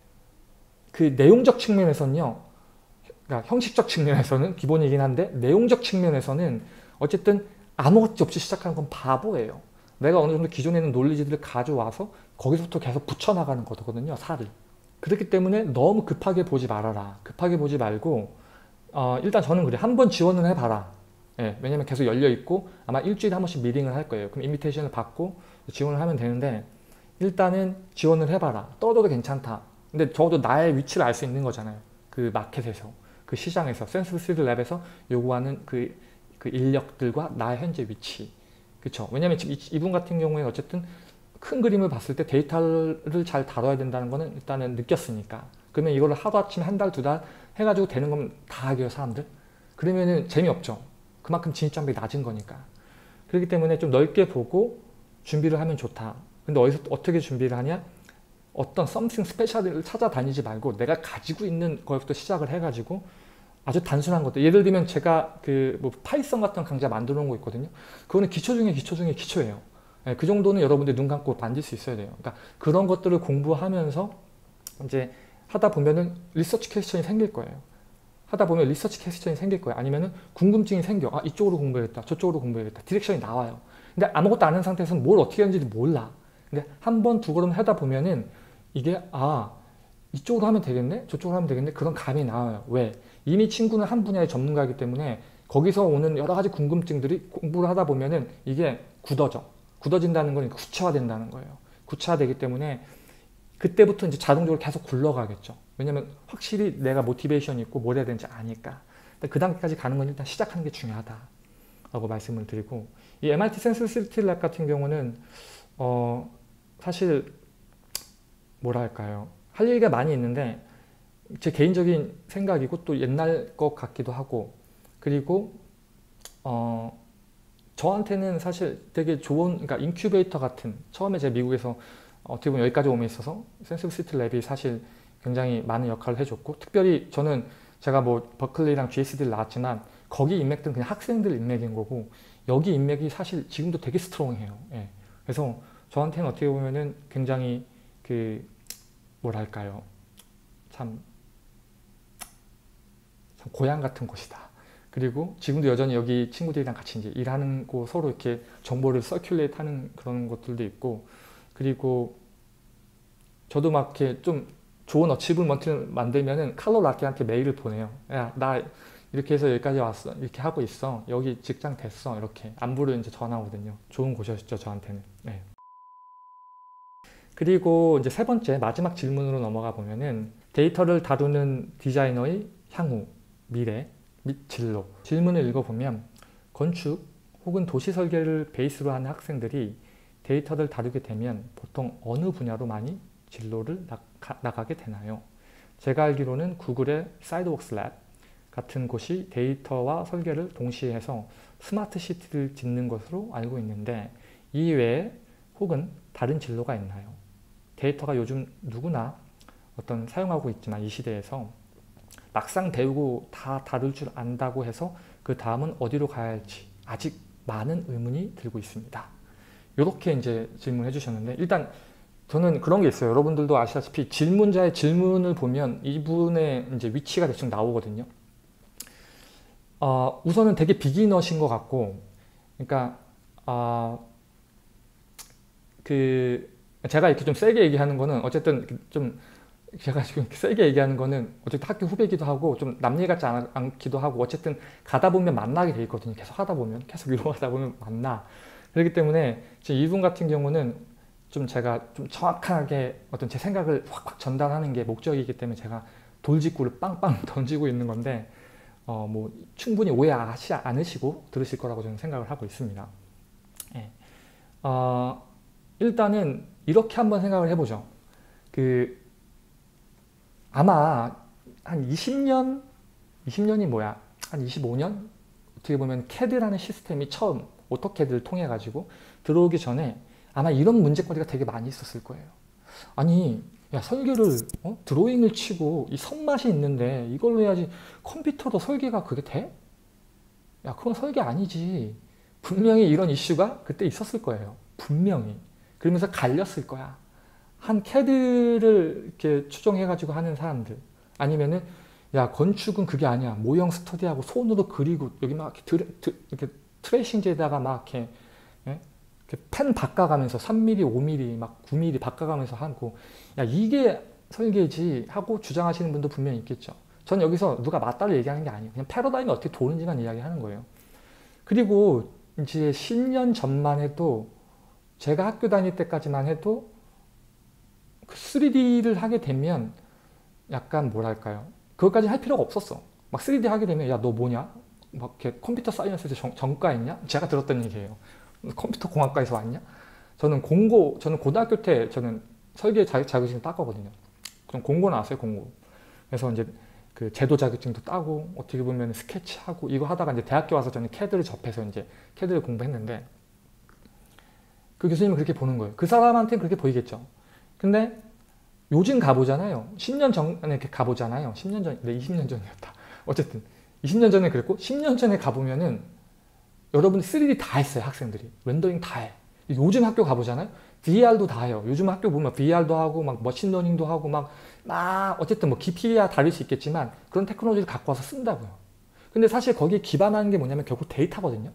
그 내용적 측면에서는요. 그러니까 형식적 측면에서는 기본이긴 한데 내용적 측면에서는 어쨌든 아무것도 없이 시작하는 건 바보예요. 내가 어느 정도 기존에 있는 논리지들을 가져와서 거기서부터 계속 붙여나가는 거거든요. 살을. 그렇기 때문에 너무 급하게 보지 말아라. 급하게 보지 말고 일단 저는 그래. 한번 지원을 해봐라. 예, 왜냐면 계속 열려있고 아마 일주일에 한 번씩 미팅을 할 거예요. 그럼 인비테이션을 받고 지원을 하면 되는데 일단은 지원을 해봐라. 떨어져도 괜찮다. 근데 적어도 나의 위치를 알 수 있는 거잖아요. 그 마켓에서. 그 시장에서. 센스티브 랩에서 요구하는 그 인력들과 나의 현재 위치. 그쵸? 왜냐면 지금 이분 같은 경우에 어쨌든 큰 그림을 봤을 때 데이터를 잘 다뤄야 된다는 거는 일단은 느꼈으니까. 그러면 이거를 하루아침에 한 달, 두 달 해가지고 되는 거면 다 하게요, 사람들. 그러면은 재미없죠. 그만큼 진입장벽이 낮은 거니까. 그렇기 때문에 좀 넓게 보고 준비를 하면 좋다. 근데 어떻게 준비를 하냐? 어떤 something special을 찾아다니지 말고 내가 가지고 있는 거부터 시작을 해가지고 아주 단순한 것들. 예를 들면 제가 뭐 파이썬 같은 강좌 만들어 놓은 거 있거든요. 그거는 기초 중에 기초 중에 기초예요. 네, 그 정도는 여러분들 눈 감고 만들 수 있어야 돼요. 그러니까 그런 것들을 공부하면서 이제 하다 보면은 리서치 퀘스천이 생길 거예요. 하다 보면 리서치 퀘스천이 생길 거예요. 아니면은 궁금증이 생겨. 이쪽으로 공부해야겠다. 저쪽으로 공부해야겠다. 디렉션이 나와요. 근데 아무것도 아는 상태에서는 뭘 어떻게 하는지 몰라. 근데 한 번, 두 걸음 하다 보면은 이게 이쪽으로 하면 되겠네? 저쪽으로 하면 되겠네? 그런 감이 나와요. 왜? 이미 친구는 한 분야의 전문가이기 때문에 거기서 오는 여러 가지 궁금증들이 공부를 하다 보면은 이게 굳어진다는 건 구체화된다는 거예요. 구체화되기 때문에 그때부터 이제 자동적으로 계속 굴러가겠죠. 왜냐면 확실히 내가 모티베이션이 있고 뭘 해야 되는지 아니까. 그 단계까지 가는 건 일단 시작하는 게 중요하다라고 말씀을 드리고 이 MIT 센서시티 랩 같은 경우는 사실 뭐랄까요. 할 얘기가 많이 있는데 제 개인적인 생각이고 또 옛날 것 같기도 하고 그리고 저한테는 사실 되게 좋은 그러니까 인큐베이터 같은 처음에 제가 미국에서 어떻게 보면 여기까지 오면 있어서 센서시티 랩이 사실 굉장히 많은 역할을 해줬고 특별히 저는 제가 뭐 버클리랑 GSD를 나왔지만 거기 인맥들은 그냥 학생들 인맥인 거고 여기 인맥이 사실 지금도 되게 스트롱해요. 예. 그래서 저한테는 어떻게 보면은 굉장히 뭐랄까요. 참 고향 같은 곳이다. 그리고 지금도 여전히 여기 친구들이랑 같이 이제 일하는 거 서로 이렇게 정보를 서큘레이트 하는 그런 것들도 있고 그리고 저도 막 이렇게 좀 좋은 어치브먼트를 만들면은 칼로 라키한테 메일을 보내요. 야, 나 이렇게 해서 여기까지 왔어. 이렇게 하고 있어. 여기 직장 됐어. 이렇게 안부를 이제 전하거든요. 좋은 곳이었죠, 저한테는. 네. 그리고 이제 세 번째 마지막 질문으로 넘어가 보면은 데이터를 다루는 디자이너의 향후, 미래 및 진로. 질문을 읽어보면 건축 혹은 도시 설계를 베이스로 하는 학생들이 데이터를 다루게 되면 보통 어느 분야로 많이 진로를 나가게 되나요? 제가 알기로는 구글의 사이드웍스 랩 같은 곳이 데이터와 설계를 동시에 해서 스마트 시티를 짓는 것으로 알고 있는데 이 외에 혹은 다른 진로가 있나요? 데이터가 요즘 누구나 어떤 사용하고 있지만 이 시대에서 막상 배우고 다 다룰 줄 안다고 해서 그 다음은 어디로 가야 할지 아직 많은 의문이 들고 있습니다. 이렇게 이제 질문해 주셨는데 일단 저는 그런 게 있어요. 여러분들도 아시다시피 질문자의 질문을 보면 이분의 이제 위치가 대충 나오거든요. 우선은 되게 비기너신 것 같고, 그러니까 제가 이렇게 좀 세게 얘기하는 거는 어쨌든 좀 제가 지금 세게 얘기하는 거는 어쨌든 학교 후배기도 하고 좀 남 얘기 같지 않기도 하고 어쨌든 가다 보면 만나게 돼 있거든요. 계속 하다 보면 계속 이러다 보면 만나. 그렇기 때문에 지금 이분 같은 경우는 좀 제가 좀 정확하게 어떤 제 생각을 확확 전달하는 게 목적이기 때문에 제가 돌직구를 빵빵 던지고 있는 건데 뭐 충분히 오해하지 않으시고 들으실 거라고 저는 생각을 하고 있습니다. 예. 일단은 이렇게 한번 생각을 해보죠. 아마 한 20년이 뭐야? 한 25년? 어떻게 보면 CAD라는 시스템이 처음 오토캐드를 통해 가지고 들어오기 전에 아마 이런 문제거리가 되게 많이 있었을 거예요. 아니, 야, 설계를 드로잉을 치고 이 손맛이 있는데 이걸로 해야지 컴퓨터로 설계가 그게 돼? 야, 그건 설계 아니지. 분명히 이런 이슈가 그때 있었을 거예요. 분명히. 그러면서 갈렸을 거야. 한 CAD를 이렇게 추정해가지고 하는 사람들. 아니면은, 야, 건축은 그게 아니야. 모형 스터디하고 손으로 그리고 여기 막 이렇게 트레이싱제에다가 막 이렇게, 예? 이렇게 펜 바꿔가면서 3mm, 5mm, 막 9mm 바꿔가면서 하고, 야, 이게 설계지 하고 주장하시는 분도 분명히 있겠죠. 저는 여기서 누가 맞다를 얘기하는 게 아니에요. 그냥 패러다임이 어떻게 도는지만 이야기하는 거예요. 그리고 이제 10년 전만 해도 제가 학교 다닐 때까지만 해도 3D를 하게 되면 약간 뭐랄까요. 그것까지 할 필요가 없었어. 막 3D 하게 되면 야, 너 뭐냐? 막 이렇게 컴퓨터 사이언스에서 전과했냐? 제가 들었던 얘기예요. 컴퓨터 공학과에서 왔냐? 저는 고등학교 때 저는 설계 자격증 땄거든요. 그럼 공고 나왔어요, 공고. 그래서 이제 그 제도 자격증도 따고 어떻게 보면 스케치하고 이거 하다가 이제 대학교 와서 저는 CAD를 접해서 이제 CAD를 공부했는데 그 교수님은 그렇게 보는 거예요. 그 사람한테는 그렇게 보이겠죠. 근데 요즘 가보잖아요. 10년 전에 이렇게 가보잖아요. 10년 전, 네, 20년 전이었다. 어쨌든 20년 전에 그랬고 10년 전에 가보면은 여러분이 3D 다 했어요. 학생들이. 렌더링 다 해. 요즘 학교 가보잖아요. VR도 다 해요. 요즘 학교 보면 VR도 하고 막 머신러닝도 하고 막 어쨌든 뭐 깊이야 다를 수 있겠지만 그런 테크놀로지를 갖고 와서 쓴다고요. 근데 사실 거기에 기반하는 게 뭐냐면 결국 데이터거든요.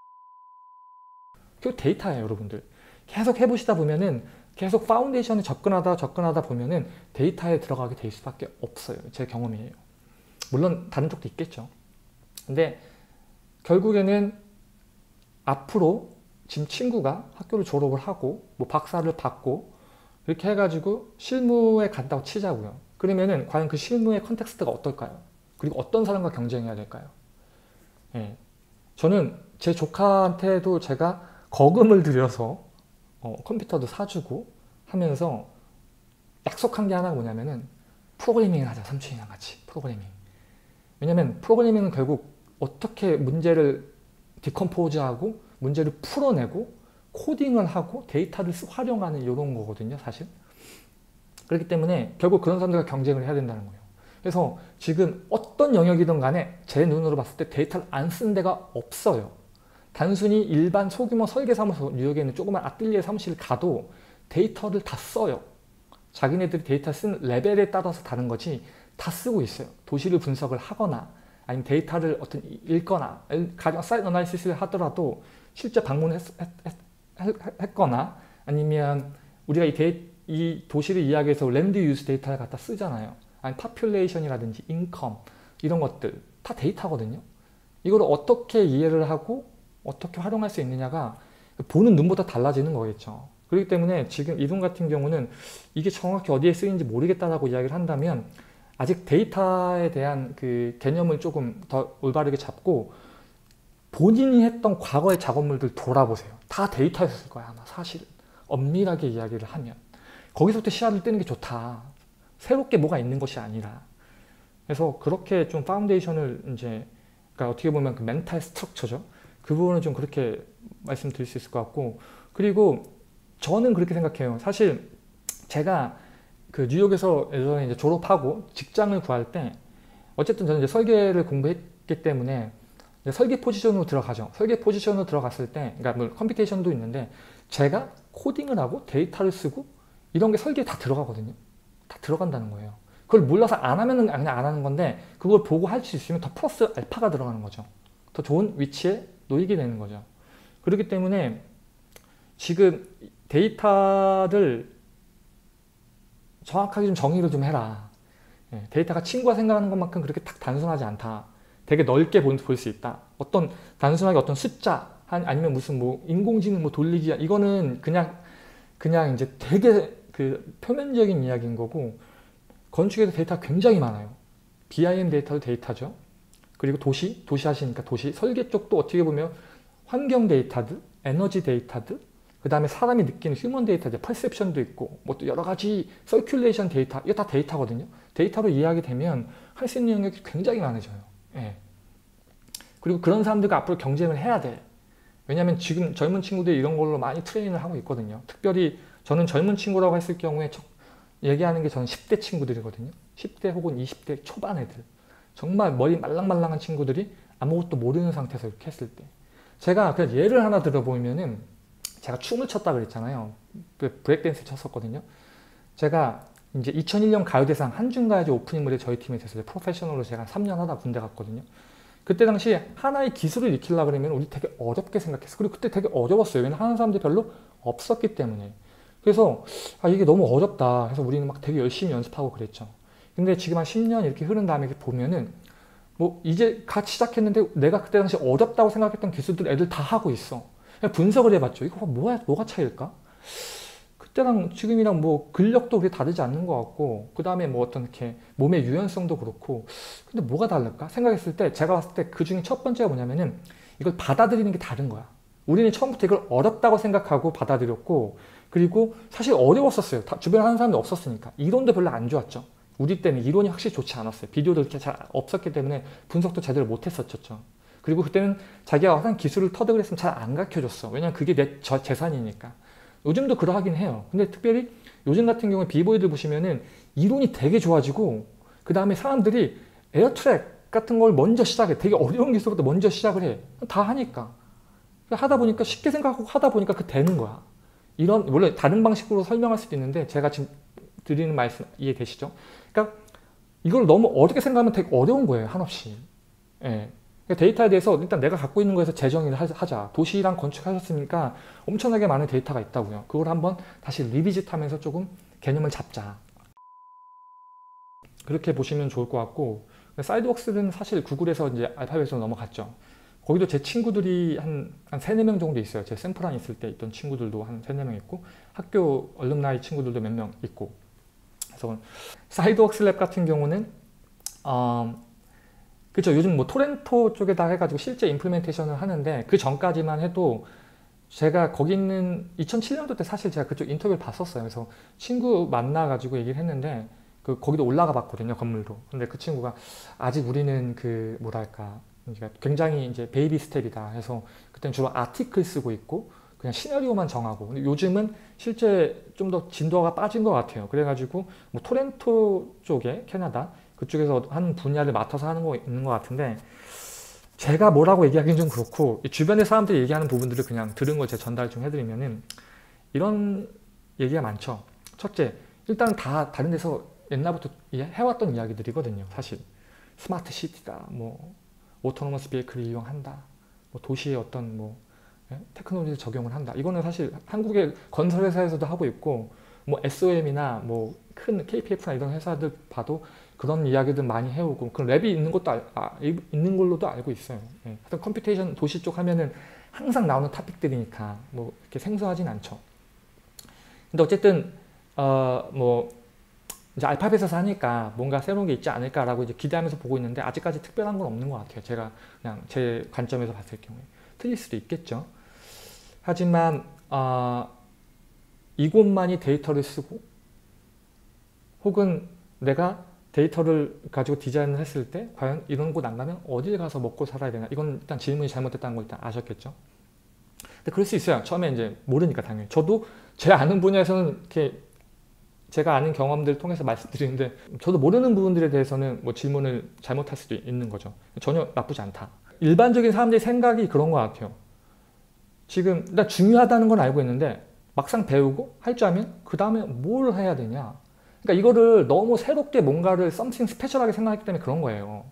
결국 데이터예요, 여러분들. 계속 해보시다 보면은 계속 파운데이션에 접근하다 보면은 데이터에 들어가게 될 수밖에 없어요. 제 경험이에요. 물론 다른 쪽도 있겠죠. 근데 결국에는 앞으로 지금 친구가 학교를 졸업을 하고 뭐 박사를 받고 이렇게 해가지고 실무에 간다고 치자고요. 그러면은 과연 그 실무의 컨텍스트가 어떨까요? 그리고 어떤 사람과 경쟁해야 될까요? 예. 저는 제 조카한테도 제가 거금을 들여서 컴퓨터도 사주고 하면서 약속한 게 하나가 뭐냐면은 프로그래밍을 하자. 삼촌이랑 같이 프로그래밍. 왜냐면 프로그래밍은 결국 어떻게 문제를 디컴포즈하고 문제를 풀어내고 코딩을 하고 데이터를 활용하는 이런 거거든요, 사실. 그렇기 때문에 결국 그런 사람들과 경쟁을 해야 된다는 거예요. 그래서 지금 어떤 영역이든 간에 제 눈으로 봤을 때 데이터를 안 쓴 데가 없어요. 단순히 일반 소규모 설계사무소, 뉴욕에 있는 조그만 아뜰리에 사무실 가도 데이터를 다 써요. 자기네들이 데이터 쓴 레벨에 따라서 다른 거지 다 쓰고 있어요. 도시를 분석을 하거나 아니면 데이터를 어떤 읽거나 가령 사이트 어나리시스를 하더라도 실제 방문했거나 아니면 우리가 이 도시를 이야기해서 랜드 유스 데이터를 갖다 쓰잖아요. 아니 파퓰레이션이라든지 인컴 이런 것들 다 데이터거든요. 이걸 어떻게 이해를 하고 어떻게 활용할 수 있느냐가 보는 눈보다 달라지는 거겠죠. 그렇기 때문에 지금 이분 같은 경우는 이게 정확히 어디에 쓰이는지 모르겠다라고 이야기를 한다면 아직 데이터에 대한 그 개념을 조금 더 올바르게 잡고 본인이 했던 과거의 작업물들 돌아보세요. 다 데이터였을 거야 아마 사실은. 엄밀하게 이야기를 하면. 거기서부터 씨앗을 뜨는 게 좋다. 새롭게 뭐가 있는 것이 아니라. 그래서 그렇게 좀 파운데이션을 이제, 그러니까 어떻게 보면 그 멘탈 스트럭처죠. 그 부분은 좀 그렇게 말씀드릴 수 있을 것 같고, 그리고 저는 그렇게 생각해요. 사실 제가 그 뉴욕에서 예전에 이제 졸업하고 직장을 구할 때 어쨌든 저는 이제 설계를 공부했기 때문에 이제 설계 포지션으로 들어가죠. 설계 포지션으로 들어갔을 때, 그러니까 뭐 컴퓨테이션도 있는데 제가 코딩을 하고 데이터를 쓰고 이런 게 설계에 다 들어가거든요. 다 들어간다는 거예요. 그걸 몰라서 안 하면은 그냥 안 하는 건데 그걸 보고 할 수 있으면 더 플러스 알파가 들어가는 거죠. 더 좋은 위치에 놓이게 되는 거죠. 그렇기 때문에 지금 데이터를 정확하게 좀 정의를 좀 해라. 데이터가 친구가 생각하는 것만큼 그렇게 딱 단순하지 않다. 되게 넓게 볼 수 있다. 어떤 단순하게 어떤 숫자 아니면 무슨 뭐 인공지능 뭐 돌리기 이거는 그냥 이제 되게 그 표면적인 이야기인 거고, 건축에도 데이터가 굉장히 많아요. BIM 데이터도 데이터죠. 그리고 도시 하시니까 도시 설계 쪽도 어떻게 보면 환경 데이터들, 에너지 데이터들, 그 다음에 사람이 느끼는 휴먼 데이터들, 퍼셉션도 있고 뭐 또 여러 가지 서큘레이션 데이터, 이거 다 데이터거든요. 데이터로 이해하게 되면 할 수 있는 영역이 굉장히 많아져요. 예. 그리고 그런 사람들과 앞으로 경쟁을 해야 돼. 왜냐하면 지금 젊은 친구들이 이런 걸로 많이 트레이닝을 하고 있거든요. 특별히 저는 젊은 친구라고 했을 경우에 얘기하는 게 저는 10대 친구들이거든요. 10대 혹은 20대 초반 애들. 정말 머리 말랑말랑한 친구들이 아무것도 모르는 상태에서 이렇게 했을 때. 제가 그냥 예를 하나 들어보면은, 제가 춤을 췄다 그랬잖아요. 브레이크댄스 쳤었거든요. 제가 이제 2001년 가요대상 한중가요제 오프닝 무대 저희 팀에 있었어요. 프로페셔널로 제가 3년 하다 군대 갔거든요. 그때 당시에 하나의 기술을 익히려고 그러면 우리 되게 어렵게 생각했어. 그리고 그때 되게 어려웠어요. 왜냐면 하는 사람들이 별로 없었기 때문에. 그래서 이게 너무 어렵다 해서 우리는 막 되게 열심히 연습하고 그랬죠. 근데 지금 한 10년 이렇게 흐른 다음에 보면은 뭐 이제 갓 시작했는데 내가 그때 당시 어렵다고 생각했던 기술들 애들 다 하고 있어. 그냥 분석을 해봤죠. 이거 뭐가 차이일까? 그때랑 지금이랑 뭐 근력도 그렇게 다르지 않는 것 같고, 그 다음에 뭐 어떤 이렇게 몸의 유연성도 그렇고, 근데 뭐가 다를까? 생각했을 때 제가 봤을 때 그 중에 첫 번째가 뭐냐면은 이걸 받아들이는 게 다른 거야. 우리는 처음부터 이걸 어렵다고 생각하고 받아들였고, 그리고 사실 어려웠었어요. 주변에 하는 사람이 없었으니까. 이론도 별로 안 좋았죠. 우리 때는 이론이 확실히 좋지 않았어요. 비디오도 이렇게 잘 없었기 때문에 분석도 제대로 못했었죠. 그리고 그때는 자기가 어떤 기술을 터득을 했으면 잘 안 가르쳐줬어. 왜냐면 그게 내 재산이니까. 요즘도 그러하긴 해요. 근데 특별히 요즘 같은 경우에 비보이들 보시면은 이론이 되게 좋아지고, 그 다음에 사람들이 에어트랙 같은 걸 먼저 시작해. 되게 어려운 기술부터 먼저 시작을 해. 다 하니까. 하다 보니까 쉽게 생각하고 하다 보니까 되는 거야. 물론 다른 방식으로 설명할 수도 있는데 제가 지금 드리는 말씀 이해되시죠? 그러니까 이걸 너무 어렵게 생각하면 되게 어려운 거예요. 한없이. 예. 데이터에 대해서 일단 내가 갖고 있는 거에서 재정의를 하자. 도시랑 건축하셨으니까 엄청나게 많은 데이터가 있다고요. 그걸 한번 다시 리비짓하면서 조금 개념을 잡자. 그렇게 보시면 좋을 것 같고, 사이드웍스는 사실 구글에서 이제 알파벳으로 넘어갔죠. 거기도 제 친구들이 한 3, 4명 정도 있어요. 제 샌프란 있을 때 있던 친구들도 한 3, 4명 있고, 학교 얼룸나이 친구들도 몇 명 있고. 그래서 사이드웍스 랩 같은 경우는 그렇죠. 요즘 뭐 토렌토 쪽에다 해가지고 실제 임플리멘테이션을 하는데, 그 전까지만 해도 제가 거기 있는 2007년도 때 사실 제가 그쪽 인터뷰를 봤었어요. 그래서 친구 만나가지고 얘기를 했는데, 거기도 올라가 봤거든요, 건물도. 근데 그 친구가 아직 우리는 뭐랄까, 굉장히 이제 베이비 스텝이다 해서 그때는 주로 아티클 쓰고 있고 그냥 시나리오만 정하고, 근데 요즘은 실제 좀 더 진도가 빠진 것 같아요. 그래가지고 뭐 토렌토 쪽에 캐나다 그쪽에서 한 분야를 맡아서 하는 거 있는 것 같은데, 제가 뭐라고 얘기하기는 좀 그렇고, 주변의 사람들이 얘기하는 부분들을 그냥 들은 걸 제가 전달 좀 해드리면은 이런 얘기가 많죠. 첫째, 일단 다 다른 데서 옛날부터 해왔던 이야기들이거든요. 사실 스마트 시티다, 뭐 오토노머스 비에이크를 이용한다, 뭐 도시의 어떤 뭐 테크놀로지를 적용을 한다. 이거는 사실 한국의 건설 회사에서도 하고 있고, 뭐 SOM이나 뭐 큰 KPF나 이런 회사들 봐도 그런 이야기들 많이 해오고, 그런 랩이 있는 것도 있는 걸로도 알고 있어요. 하여튼 컴퓨테이션 도시 쪽 하면은 항상 나오는 토픽들이니까 뭐 이렇게 생소하진 않죠. 근데 어쨌든 뭐 이제 알파벳에서 하니까 뭔가 새로운 게 있지 않을까라고 이제 기대하면서 보고 있는데 아직까지 특별한 건 없는 것 같아요. 제가 그냥 제 관점에서 봤을 경우에. 틀릴 수도 있겠죠. 하지만 이곳만이 데이터를 쓰고 혹은 내가 데이터를 가지고 디자인을 했을 때 과연 이런 곳 안 가면 어딜 가서 먹고 살아야 되나? 이건 일단 질문이 잘못됐다는 걸 일단 아셨겠죠? 근데 그럴 수 있어요. 처음에 이제 모르니까 당연히. 저도 제 아는 분야에서는 이렇게 제가 아는 경험들 통해서 말씀드리는데 저도 모르는 부분들에 대해서는 뭐 질문을 잘못할 수도 있는 거죠. 전혀 나쁘지 않다. 일반적인 사람들의 생각이 그런 것 같아요. 지금 일단 중요하다는 건 알고 있는데 막상 배우고 할 줄 알면 그 다음에 뭘 해야 되냐. 그러니까 이거를 너무 새롭게 뭔가를 something 스페셜하게 생각했기 때문에 그런 거예요.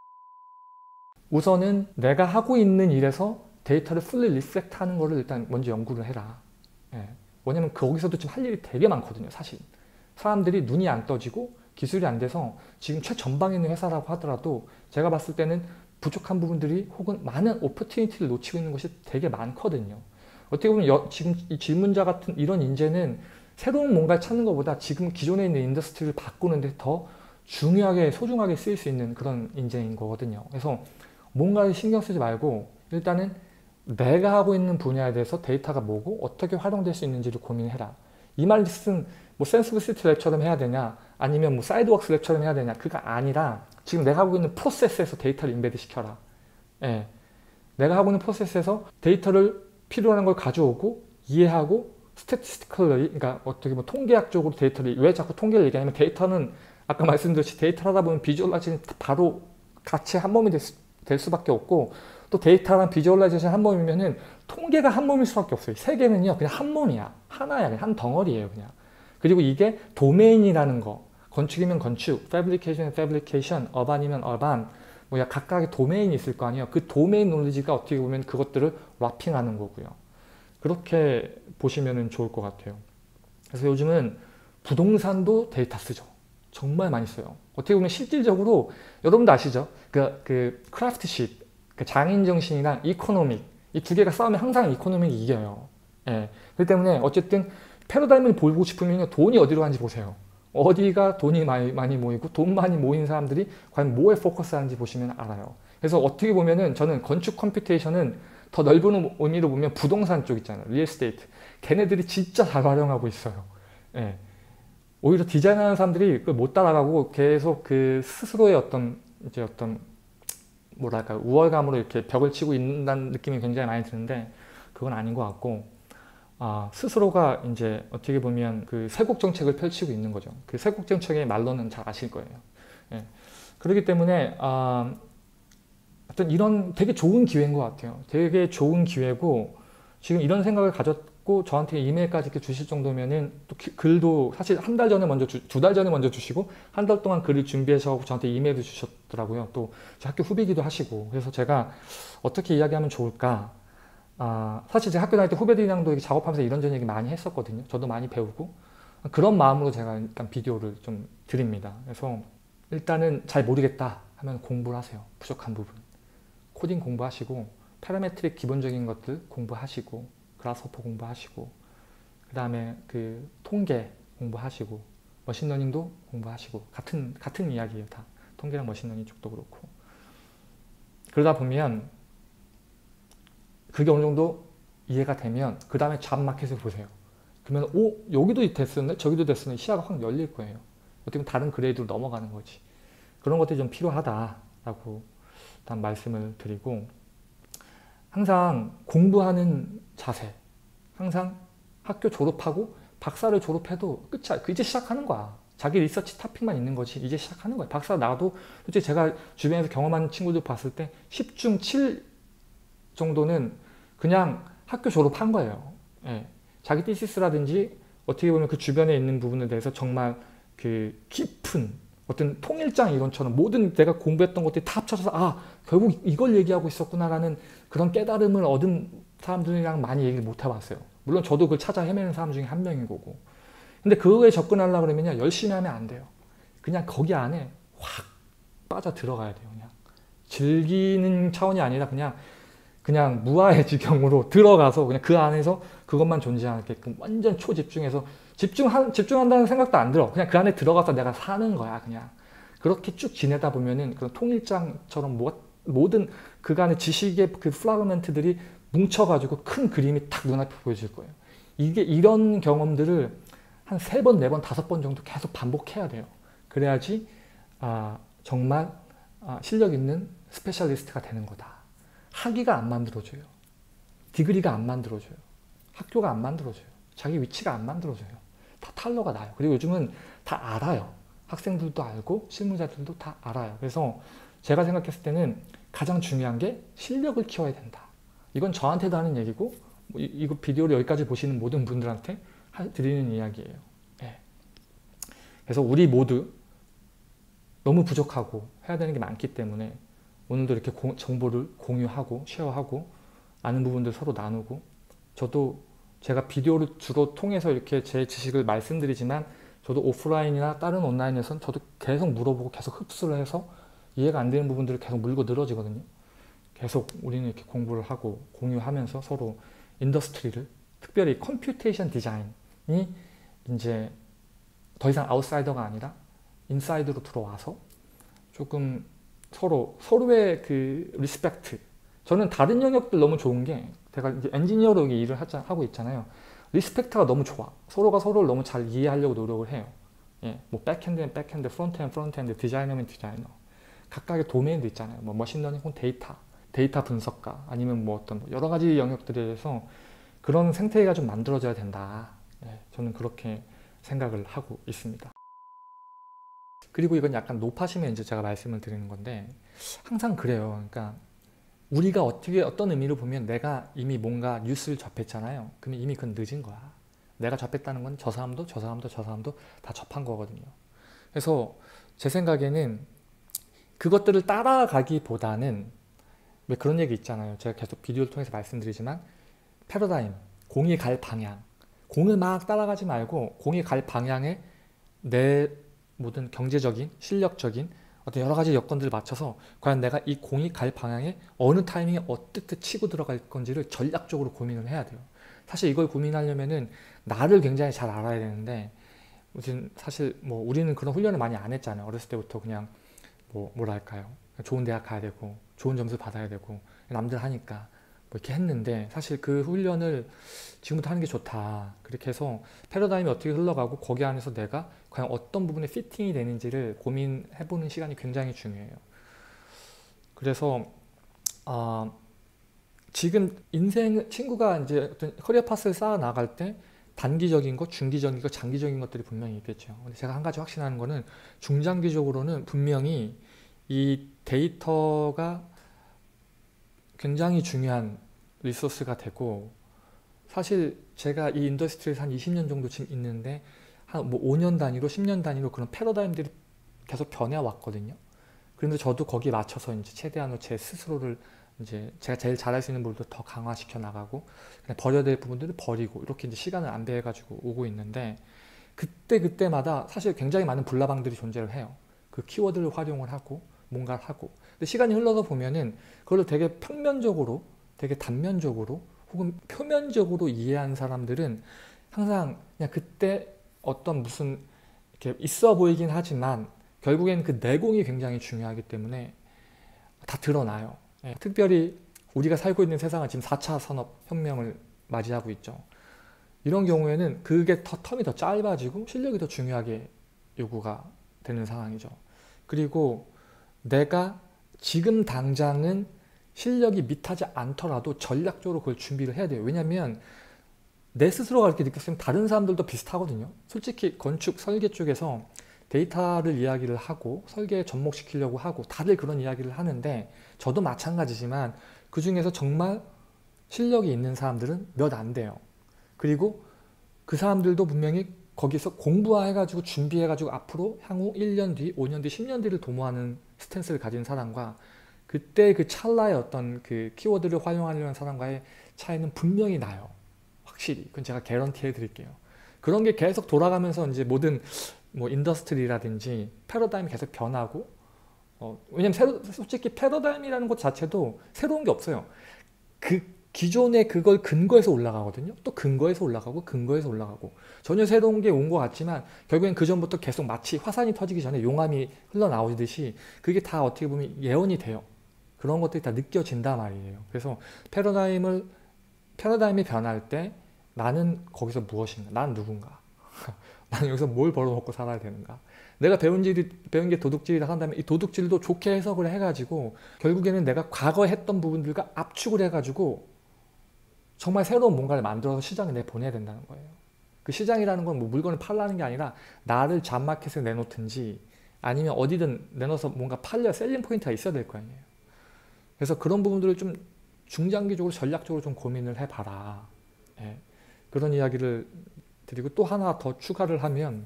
우선은 내가 하고 있는 일에서 데이터를 fully reflect 하는 거를 일단 먼저 연구를 해라. 예. 왜냐면 거기서도 지금 할 일이 되게 많거든요, 사실. 사람들이 눈이 안 떠지고 기술이 안 돼서 지금 최전방에 있는 회사라고 하더라도 제가 봤을 때는 부족한 부분들이 혹은 많은 오퍼튜니티를 놓치고 있는 것이 되게 많거든요. 어떻게 보면 지금 이 질문자 같은 이런 인재는 새로운 뭔가를 찾는 것보다 지금 기존에 있는 인더스트리를 바꾸는데 더 중요하게 소중하게 쓰일 수 있는 그런 인재인 거거든요. 그래서 뭔가를 신경 쓰지 말고 일단은 내가 하고 있는 분야에 대해서 데이터가 뭐고 어떻게 활용될 수 있는지를 고민해라. 이 말씀 뭐 센스 시트 랩처럼 해야 되냐 아니면 뭐 사이드웍스 랩처럼 해야 되냐 그가 아니라 지금 내가 하고 있는 프로세스에서 데이터를 인베드 시켜라. 예. 내가 하고 있는 프로세스에서 데이터를 필요한 걸 가져오고 이해하고 스태티스티컬리 그러니까 어떻게 보면 통계학적으로 데이터를 왜 자꾸 통계를 얘기하냐면 데이터는 아까 말씀드렸듯이 데이터를 하다 보면 비주얼라이제이션 바로 같이 한 몸이 될 수밖에 없고 또 데이터랑 비주얼라이제이션 한 몸이면은 통계가 한 몸일 수밖에 없어요. 세계는요 그냥 한 몸이야. 하나야. 그냥 한 덩어리예요. 그냥. 그리고 이게 도메인이라는 거 건축이면 건축, 패브리케이션이면 패브리케이션, 어반이면 어반 뭐 각각의 도메인이 있을 거 아니에요. 그 도메인 논리지가 어떻게 보면 그것들을 랍핑하는 거고요. 그렇게 보시면 좋을 것 같아요. 그래서 요즘은 부동산도 데이터 쓰죠. 정말 많이 써요. 어떻게 보면 실질적으로 여러분도 아시죠? 그 크래프트십, 그 장인 정신이랑 이코노믹 이 두 개가 싸우면 항상 이코노믹이 이겨요. 예. 그렇기 때문에 어쨌든 패러다임을 보고 싶으면 돈이 어디로 가는지 보세요. 어디가 돈이 많이 모이고 돈 많이 모인 사람들이 과연 뭐에 포커스하는지 보시면 알아요. 그래서 어떻게 보면은 저는 건축 컴퓨테이션은 더 넓은 의미로 보면 부동산 쪽 있잖아요. 리얼스테이트. 걔네들이 진짜 잘 활용하고 있어요. 예. 오히려 디자인하는 사람들이 그걸 못 따라가고 계속 그 스스로의 어떤 뭐랄까 우월감으로 이렇게 벽을 치고 있는다는 느낌이 굉장히 많이 드는데 그건 아닌 것 같고 스스로가 이제 어떻게 보면 그 세국 정책을 펼치고 있는 거죠. 그 세국 정책의 말로는 잘 아실 거예요. 예. 그렇기 때문에 어떤 이런 되게 좋은 기회인 것 같아요. 되게 좋은 기회고 지금 이런 생각을 가졌고 저한테 이메일까지 이렇게 주실 정도면은 또 글도 사실 한 달 전에 먼저 두 달 전에 먼저 주시고 한 달 동안 글을 준비하셔서 저한테 이메일도 주셨더라고요. 또 학교 후배기도 하시고 그래서 제가 어떻게 이야기하면 좋을까? 사실 제가 학교 다닐 때 후배들이랑도 이렇게 작업하면서 이런저런 얘기 많이 했었거든요. 저도 많이 배우고 그런 마음으로 제가 일단 비디오를 좀 드립니다. 그래서 일단은 잘 모르겠다 하면 공부를 하세요. 부족한 부분. 코딩 공부하시고 파라메트릭 기본적인 것들 공부하시고 그라스호퍼 공부하시고 그 다음에 그 통계 공부하시고 머신러닝도 공부하시고 같은 이야기예요. 다 통계랑 머신러닝 쪽도 그렇고 그러다 보면 그게 어느 정도 이해가 되면 그 다음에 잡마켓을 보세요. 그러면 여기도 됐었네 저기도 됐었네 시야가 확 열릴 거예요. 어떻게 보면 다른 그레이드로 넘어가는 거지. 그런 것들이 좀 필요하다라고 일단 말씀을 드리고 항상 공부하는 자세 항상 학교 졸업하고 박사를 졸업해도 끝이야. 이제 시작하는 거야. 자기 리서치 토픽만 있는 거지 이제 시작하는 거야. 박사 나도 솔직히 제가 주변에서 경험하는 친구들 봤을 때 10중 7 정도는 그냥 학교 졸업한 거예요. 예. 자기 티시스라든지 어떻게 보면 그 주변에 있는 부분에 대해서 정말 그 깊은 어떤 통일장 이론처럼 모든 내가 공부했던 것들이 다 합쳐져서 결국 이걸 얘기하고 있었구나라는 그런 깨달음을 얻은 사람들이랑 많이 얘기를 못 해봤어요. 물론 저도 그걸 찾아 헤매는 사람 중에 한 명인 거고. 근데 그거에 접근하려고 그러면요 열심히 하면 안 돼요. 그냥 거기 안에 확 빠져 들어가야 돼요. 그냥 즐기는 차원이 아니라 그냥 그냥 무아의 지경으로 들어가서 그냥 그 안에서 그것만 존재하게끔 완전 초집중해서 집중한다는 생각도 안 들어. 그냥 그 안에 들어가서 내가 사는 거야. 그냥 그렇게 쭉 지내다 보면은 그런 통일장처럼 모든 그간의 지식의 그 플라그멘트들이 뭉쳐가지고 큰 그림이 탁 눈앞에 보여질 거예요. 이런 경험들을 한 3번, 4번, 5번 정도 계속 반복해야 돼요. 그래야지 정말 실력 있는 스페셜리스트가 되는 거다. 학위가 안 만들어줘요. 디그리가 안 만들어줘요. 학교가 안 만들어줘요. 자기 위치가 안 만들어줘요. 다 탈러가 나요. 그리고 요즘은 다 알아요. 학생들도 알고 실무자들도 다 알아요. 그래서 제가 생각했을 때는 가장 중요한 게 실력을 키워야 된다. 이건 저한테도 하는 얘기고 이거 비디오를 여기까지 보시는 모든 분들한테 드리는 이야기예요. 네. 그래서 우리 모두 너무 부족하고 해야 되는 게 많기 때문에 오늘도 이렇게 정보를 공유하고 쉐어하고 아는 부분들 서로 나누고 저도 제가 비디오를 주로 통해서 이렇게 제 지식을 말씀드리지만 저도 오프라인이나 다른 온라인에서는 저도 계속 물어보고 계속 흡수를 해서 이해가 안 되는 부분들을 계속 물고 늘어지거든요. 계속 우리는 이렇게 공부를 하고 공유하면서 서로 인더스트리를 특별히 컴퓨테이션 디자인이 이제 더 이상 아웃사이더가 아니라 인사이드로 들어와서 조금 서로의 그 리스펙트. 저는 다른 영역들 너무 좋은 게 제가 이제 엔지니어로 일을 하고 있잖아요. 리스펙트가 너무 좋아. 서로가 서로를 너무 잘 이해하려고 노력을 해요. 예, 뭐 백핸드는 백핸드, 프론트엔드 프론트엔드, 디자이너면 디자이너. 각각의 도메인도 있잖아요. 뭐 머신러닝 혹은 데이터 분석가 아니면 뭐 어떤 여러 가지 영역들에 대해서 그런 생태계가 좀 만들어져야 된다. 예, 저는 그렇게 생각을 하고 있습니다. 그리고 이건 약간 높아시면 이제 제가 말씀을 드리는 건데 항상 그래요. 그러니까 우리가 어떤 의미로 보면 내가 이미 뭔가 뉴스를 접했잖아요. 그러면 이미 그건 늦은 거야. 내가 접했다는 건 저 사람도 다 접한 거거든요. 그래서 제 생각에는 그것들을 따라가기보다는 왜 그런 얘기 있잖아요. 제가 계속 비디오를 통해서 말씀드리지만 패러다임, 공이 갈 방향. 공을 막 따라가지 말고 공이 갈 방향에 내 모든 경제적인, 실력적인 어떤 여러 가지 여건들을 맞춰서 과연 내가 이 공이 갈 방향에 어느 타이밍에 어떻게 치고 들어갈 건지를 전략적으로 고민을 해야 돼요. 사실 이걸 고민하려면은 나를 굉장히 잘 알아야 되는데 사실 뭐 우리는 그런 훈련을 많이 안 했잖아요. 어렸을 때부터 그냥 뭐랄까요. 좋은 대학 가야 되고 좋은 점수 받아야 되고 남들 하니까 뭐 이렇게 했는데 사실 그 훈련을 지금부터 하는 게 좋다. 그렇게 해서 패러다임이 어떻게 흘러가고 거기 안에서 내가 과연 어떤 부분에 피팅이 되는지를 고민해보는 시간이 굉장히 중요해요. 그래서 지금 친구가 이제 어떤 커리어 파스를 쌓아 나갈 때 단기적인 것, 중기적인 것, 장기적인 것들이 분명히 있겠죠. 근데 제가 한 가지 확신하는 거는 중장기적으로는 분명히 이 데이터가 굉장히 중요한 리소스가 되고 사실 제가 이 인더스트리에서 한 20년 정도 지금 있는데 한 뭐 5년 단위로 10년 단위로 그런 패러다임들이 계속 변해왔거든요. 그런데 저도 거기에 맞춰서 이제 최대한으로 제 스스로를 이제 제가 제일 잘할 수 있는 부분도 더 강화시켜 나가고 그냥 버려야 될 부분들을 버리고 이렇게 이제 시간을 안배해가지고 오고 있는데 그때마다 사실 굉장히 많은 불나방들이 존재를 해요. 그 키워드를 활용을 하고 뭔가를 하고 근데 시간이 흘러서 보면은 그걸 되게 평면적으로 되게 단면적으로 혹은 표면적으로 이해한 사람들은 항상 그냥 그때 어떤 무슨 이렇게 있어 보이긴 하지만 결국엔 그 내공이 굉장히 중요하기 때문에 다 드러나요. 예, 특별히 우리가 살고 있는 세상은 지금 4차 산업혁명을 맞이하고 있죠. 이런 경우에는 그게 텀이 더 짧아지고 실력이 더 중요하게 요구가 되는 상황이죠. 그리고 내가 지금 당장은 실력이 밑하지 않더라도 전략적으로 그걸 준비를 해야 돼요. 왜냐하면 내 스스로가 그렇게 느꼈으면 다른 사람들도 비슷하거든요. 솔직히 건축, 설계 쪽에서 데이터를 이야기를 하고 설계에 접목시키려고 하고 다들 그런 이야기를 하는데 저도 마찬가지지만 그 중에서 정말 실력이 있는 사람들은 몇 안 돼요. 그리고 그 사람들도 분명히 거기서 공부해가지고 준비해가지고 앞으로 향후 1년 뒤, 5년 뒤, 10년 뒤를 도모하는 스탠스를 가진 사람과 그때 그 찰나의 어떤 그 키워드를 활용하려는 사람과의 차이는 분명히 나요. 확실히. 그건 제가 개런티 해드릴게요. 그런 게 계속 돌아가면서 이제 모든 뭐 인더스트리라든지 패러다임이 계속 변하고 왜냐면 솔직히 패러다임이라는 것 자체도 새로운 게 없어요. 그 기존의 그걸 근거해서 올라가거든요. 또 근거해서 올라가고 근거해서 올라가고 전혀 새로운 게 온 것 같지만 결국엔 그 전부터 계속 마치 화산이 터지기 전에 용암이 흘러나오듯이 그게 다 어떻게 보면 예언이 돼요. 그런 것들이 다 느껴진단 말이에요. 그래서 패러다임이 변할 때 나는 거기서 무엇인가? 나는 누군가? 나는 여기서 뭘 벌어먹고 살아야 되는가? 내가 배운 게 도둑질이라 한다면 이 도둑질도 좋게 해석을 해가지고 결국에는 내가 과거에 했던 부분들과 압축을 해가지고 정말 새로운 뭔가를 만들어서 시장에 내보내야 된다는 거예요. 그 시장이라는 건 뭐 물건을 팔라는 게 아니라 나를 잡마켓에 내놓든지 아니면 어디든 내놓아서 뭔가 팔려 셀링 포인트가 있어야 될 거 아니에요. 그래서 그런 부분들을 좀 중장기적으로 전략적으로 좀 고민을 해봐라. 예. 그런 이야기를 드리고 또 하나 더 추가를 하면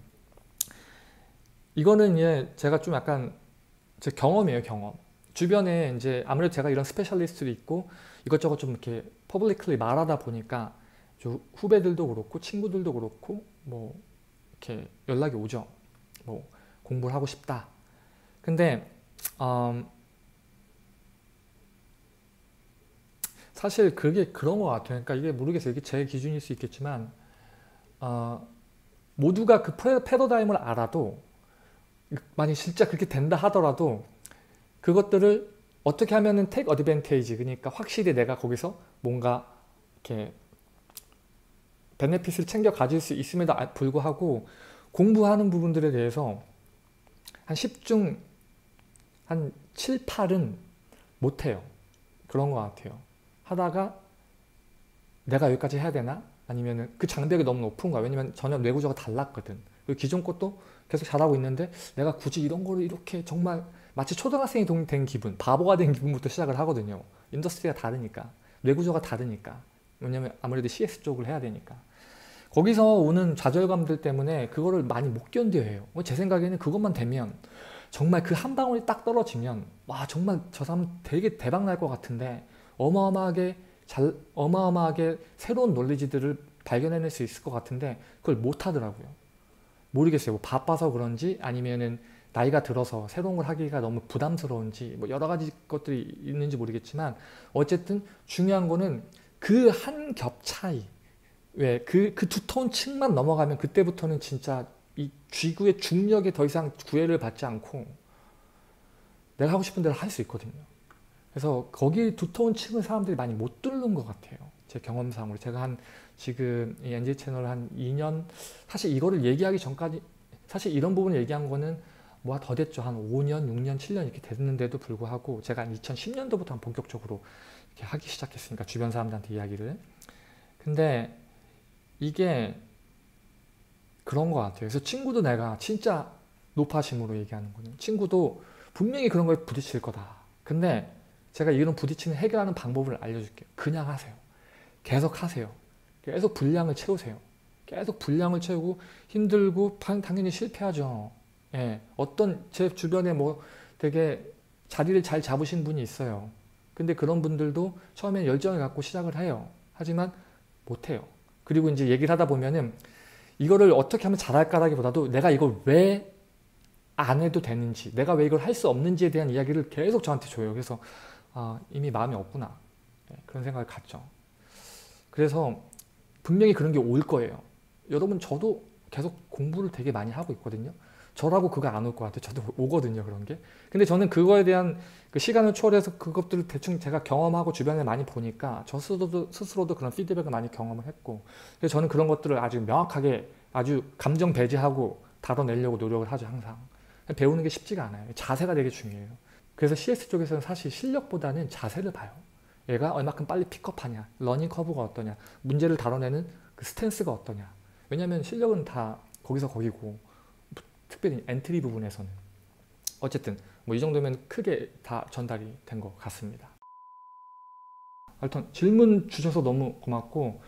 이거는 제가 좀 약간 제 경험이에요, 경험. 주변에 이제 아무래도 제가 이런 스페셜리스트도 있고 이것저것 좀 이렇게 퍼블리클리 말하다 보니까 후배들도 그렇고 친구들도 그렇고 뭐 이렇게 연락이 오죠. 뭐 공부를 하고 싶다. 근데 사실 그게 그런 것 같아요. 그러니까 이게 모르겠어요. 이게 제 기준일 수 있겠지만 모두가 그 패러다임을 알아도 만약 진짜 그렇게 된다 하더라도 그것들을 어떻게 하면은 take advantage, 그러니까 확실히 내가 거기서 뭔가 이렇게 베네핏을 챙겨 가질 수 있음에도 불구하고 공부하는 부분들에 대해서 한 10중 한 7, 8은 못해요. 그런 것 같아요. 하다가 내가 여기까지 해야 되나? 아니면은 그 장벽이 너무 높은 거야. 왜냐면 전혀 뇌구조가 달랐거든. 그리고 기존 것도 계속 잘하고 있는데 내가 굳이 이런 거를 이렇게 정말 마치 초등학생이 된 기분, 바보가 된 기분부터 시작을 하거든요. 인더스트리가 다르니까, 뇌구조가 다르니까. 왜냐면 아무래도 CS 쪽을 해야 되니까. 거기서 오는 좌절감들 때문에 그거를 많이 못 견뎌해요. 제 생각에는 그것만 되면 정말 그 한 방울이 딱 떨어지면 와 정말 저 사람 되게 대박 날 것 같은데 어마어마하게 새로운 논리지들을 발견해낼 수 있을 것 같은데 그걸 못 하더라고요. 모르겠어요. 뭐 바빠서 그런지 아니면은 나이가 들어서 새로운 걸 하기가 너무 부담스러운지 뭐 여러 가지 것들이 있는지 모르겠지만 어쨌든 중요한 거는 그 한 겹 차이, 왜 그 두터운 층만 넘어가면 그때부터는 진짜 이 지구의 중력에 더 이상 구애를 받지 않고 내가 하고 싶은 대로 할 수 있거든요. 그래서 거기 두터운 층을 사람들이 많이 못 뚫는 것 같아요. 제 경험상으로. 제가 지금 이 NG 채널 한 2년, 사실 이거를 얘기하기 전까지, 사실 이런 부분을 얘기한 거는 뭐 더 됐죠. 한 5년, 6년, 7년 이렇게 됐는데도 불구하고 제가 한 2010년도부터 본격적으로 이렇게 하기 시작했으니까 주변 사람들한테 이야기를. 근데 이게 그런 것 같아요. 그래서 친구도 내가 진짜 노파심으로 얘기하는 거는 친구도 분명히 그런 거에 부딪힐 거다. 근데 제가 이런 부딪히는 해결하는 방법을 알려줄게요. 그냥 하세요. 계속 하세요. 계속 분량을 채우세요. 계속 분량을 채우고 힘들고 당연히 실패하죠. 예, 어떤 제 주변에 뭐 되게 자리를 잘 잡으신 분이 있어요. 근데 그런 분들도 처음엔 열정을 갖고 시작을 해요. 하지만 못해요. 그리고 이제 얘기를 하다 보면은 이거를 어떻게 하면 잘할까라기보다도 내가 이걸 왜 안 해도 되는지, 내가 왜 이걸 할 수 없는지에 대한 이야기를 계속 저한테 줘요. 그래서 이미 마음이 없구나. 네, 그런 생각을 갖죠. 그래서 분명히 그런 게 올 거예요. 여러분 저도 계속 공부를 되게 많이 하고 있거든요. 저라고 그거 안 올 것 같아요. 저도 오거든요, 그런 게. 근데 저는 그거에 대한 그 시간을 초월해서 그것들을 대충 제가 경험하고 주변에 많이 보니까 저 스스로도 그런 피드백을 많이 경험을 했고, 그래서 저는 그런 것들을 아주 명확하게 아주 감정 배제하고 다뤄내려고 노력을 하죠, 항상. 배우는 게 쉽지가 않아요. 자세가 되게 중요해요. 그래서 CS 쪽에서는 사실 실력보다는 자세를 봐요. 얘가 얼마큼 빨리 픽업하냐, 러닝 커브가 어떠냐, 문제를 다뤄내는 그 스탠스가 어떠냐. 왜냐면 실력은 다 거기서 거기고, 특별히 엔트리 부분에서는. 어쨌든 뭐 이 정도면 크게 다 전달이 된 것 같습니다. 하여튼 질문 주셔서 너무 고맙고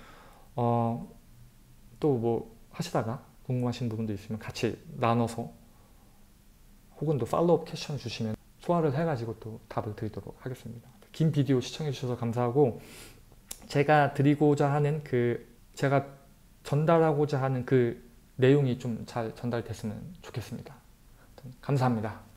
또 뭐 하시다가 궁금하신 부분도 있으면 같이 나눠서 혹은 또 팔로우업 퀘션 주시면 소화를 해가지고 또 답을 드리도록 하겠습니다. 긴 비디오 시청해 주셔서 감사하고 제가 드리고자 하는 제가 전달하고자 하는 그 내용이 좀 잘 전달됐으면 좋겠습니다. 감사합니다.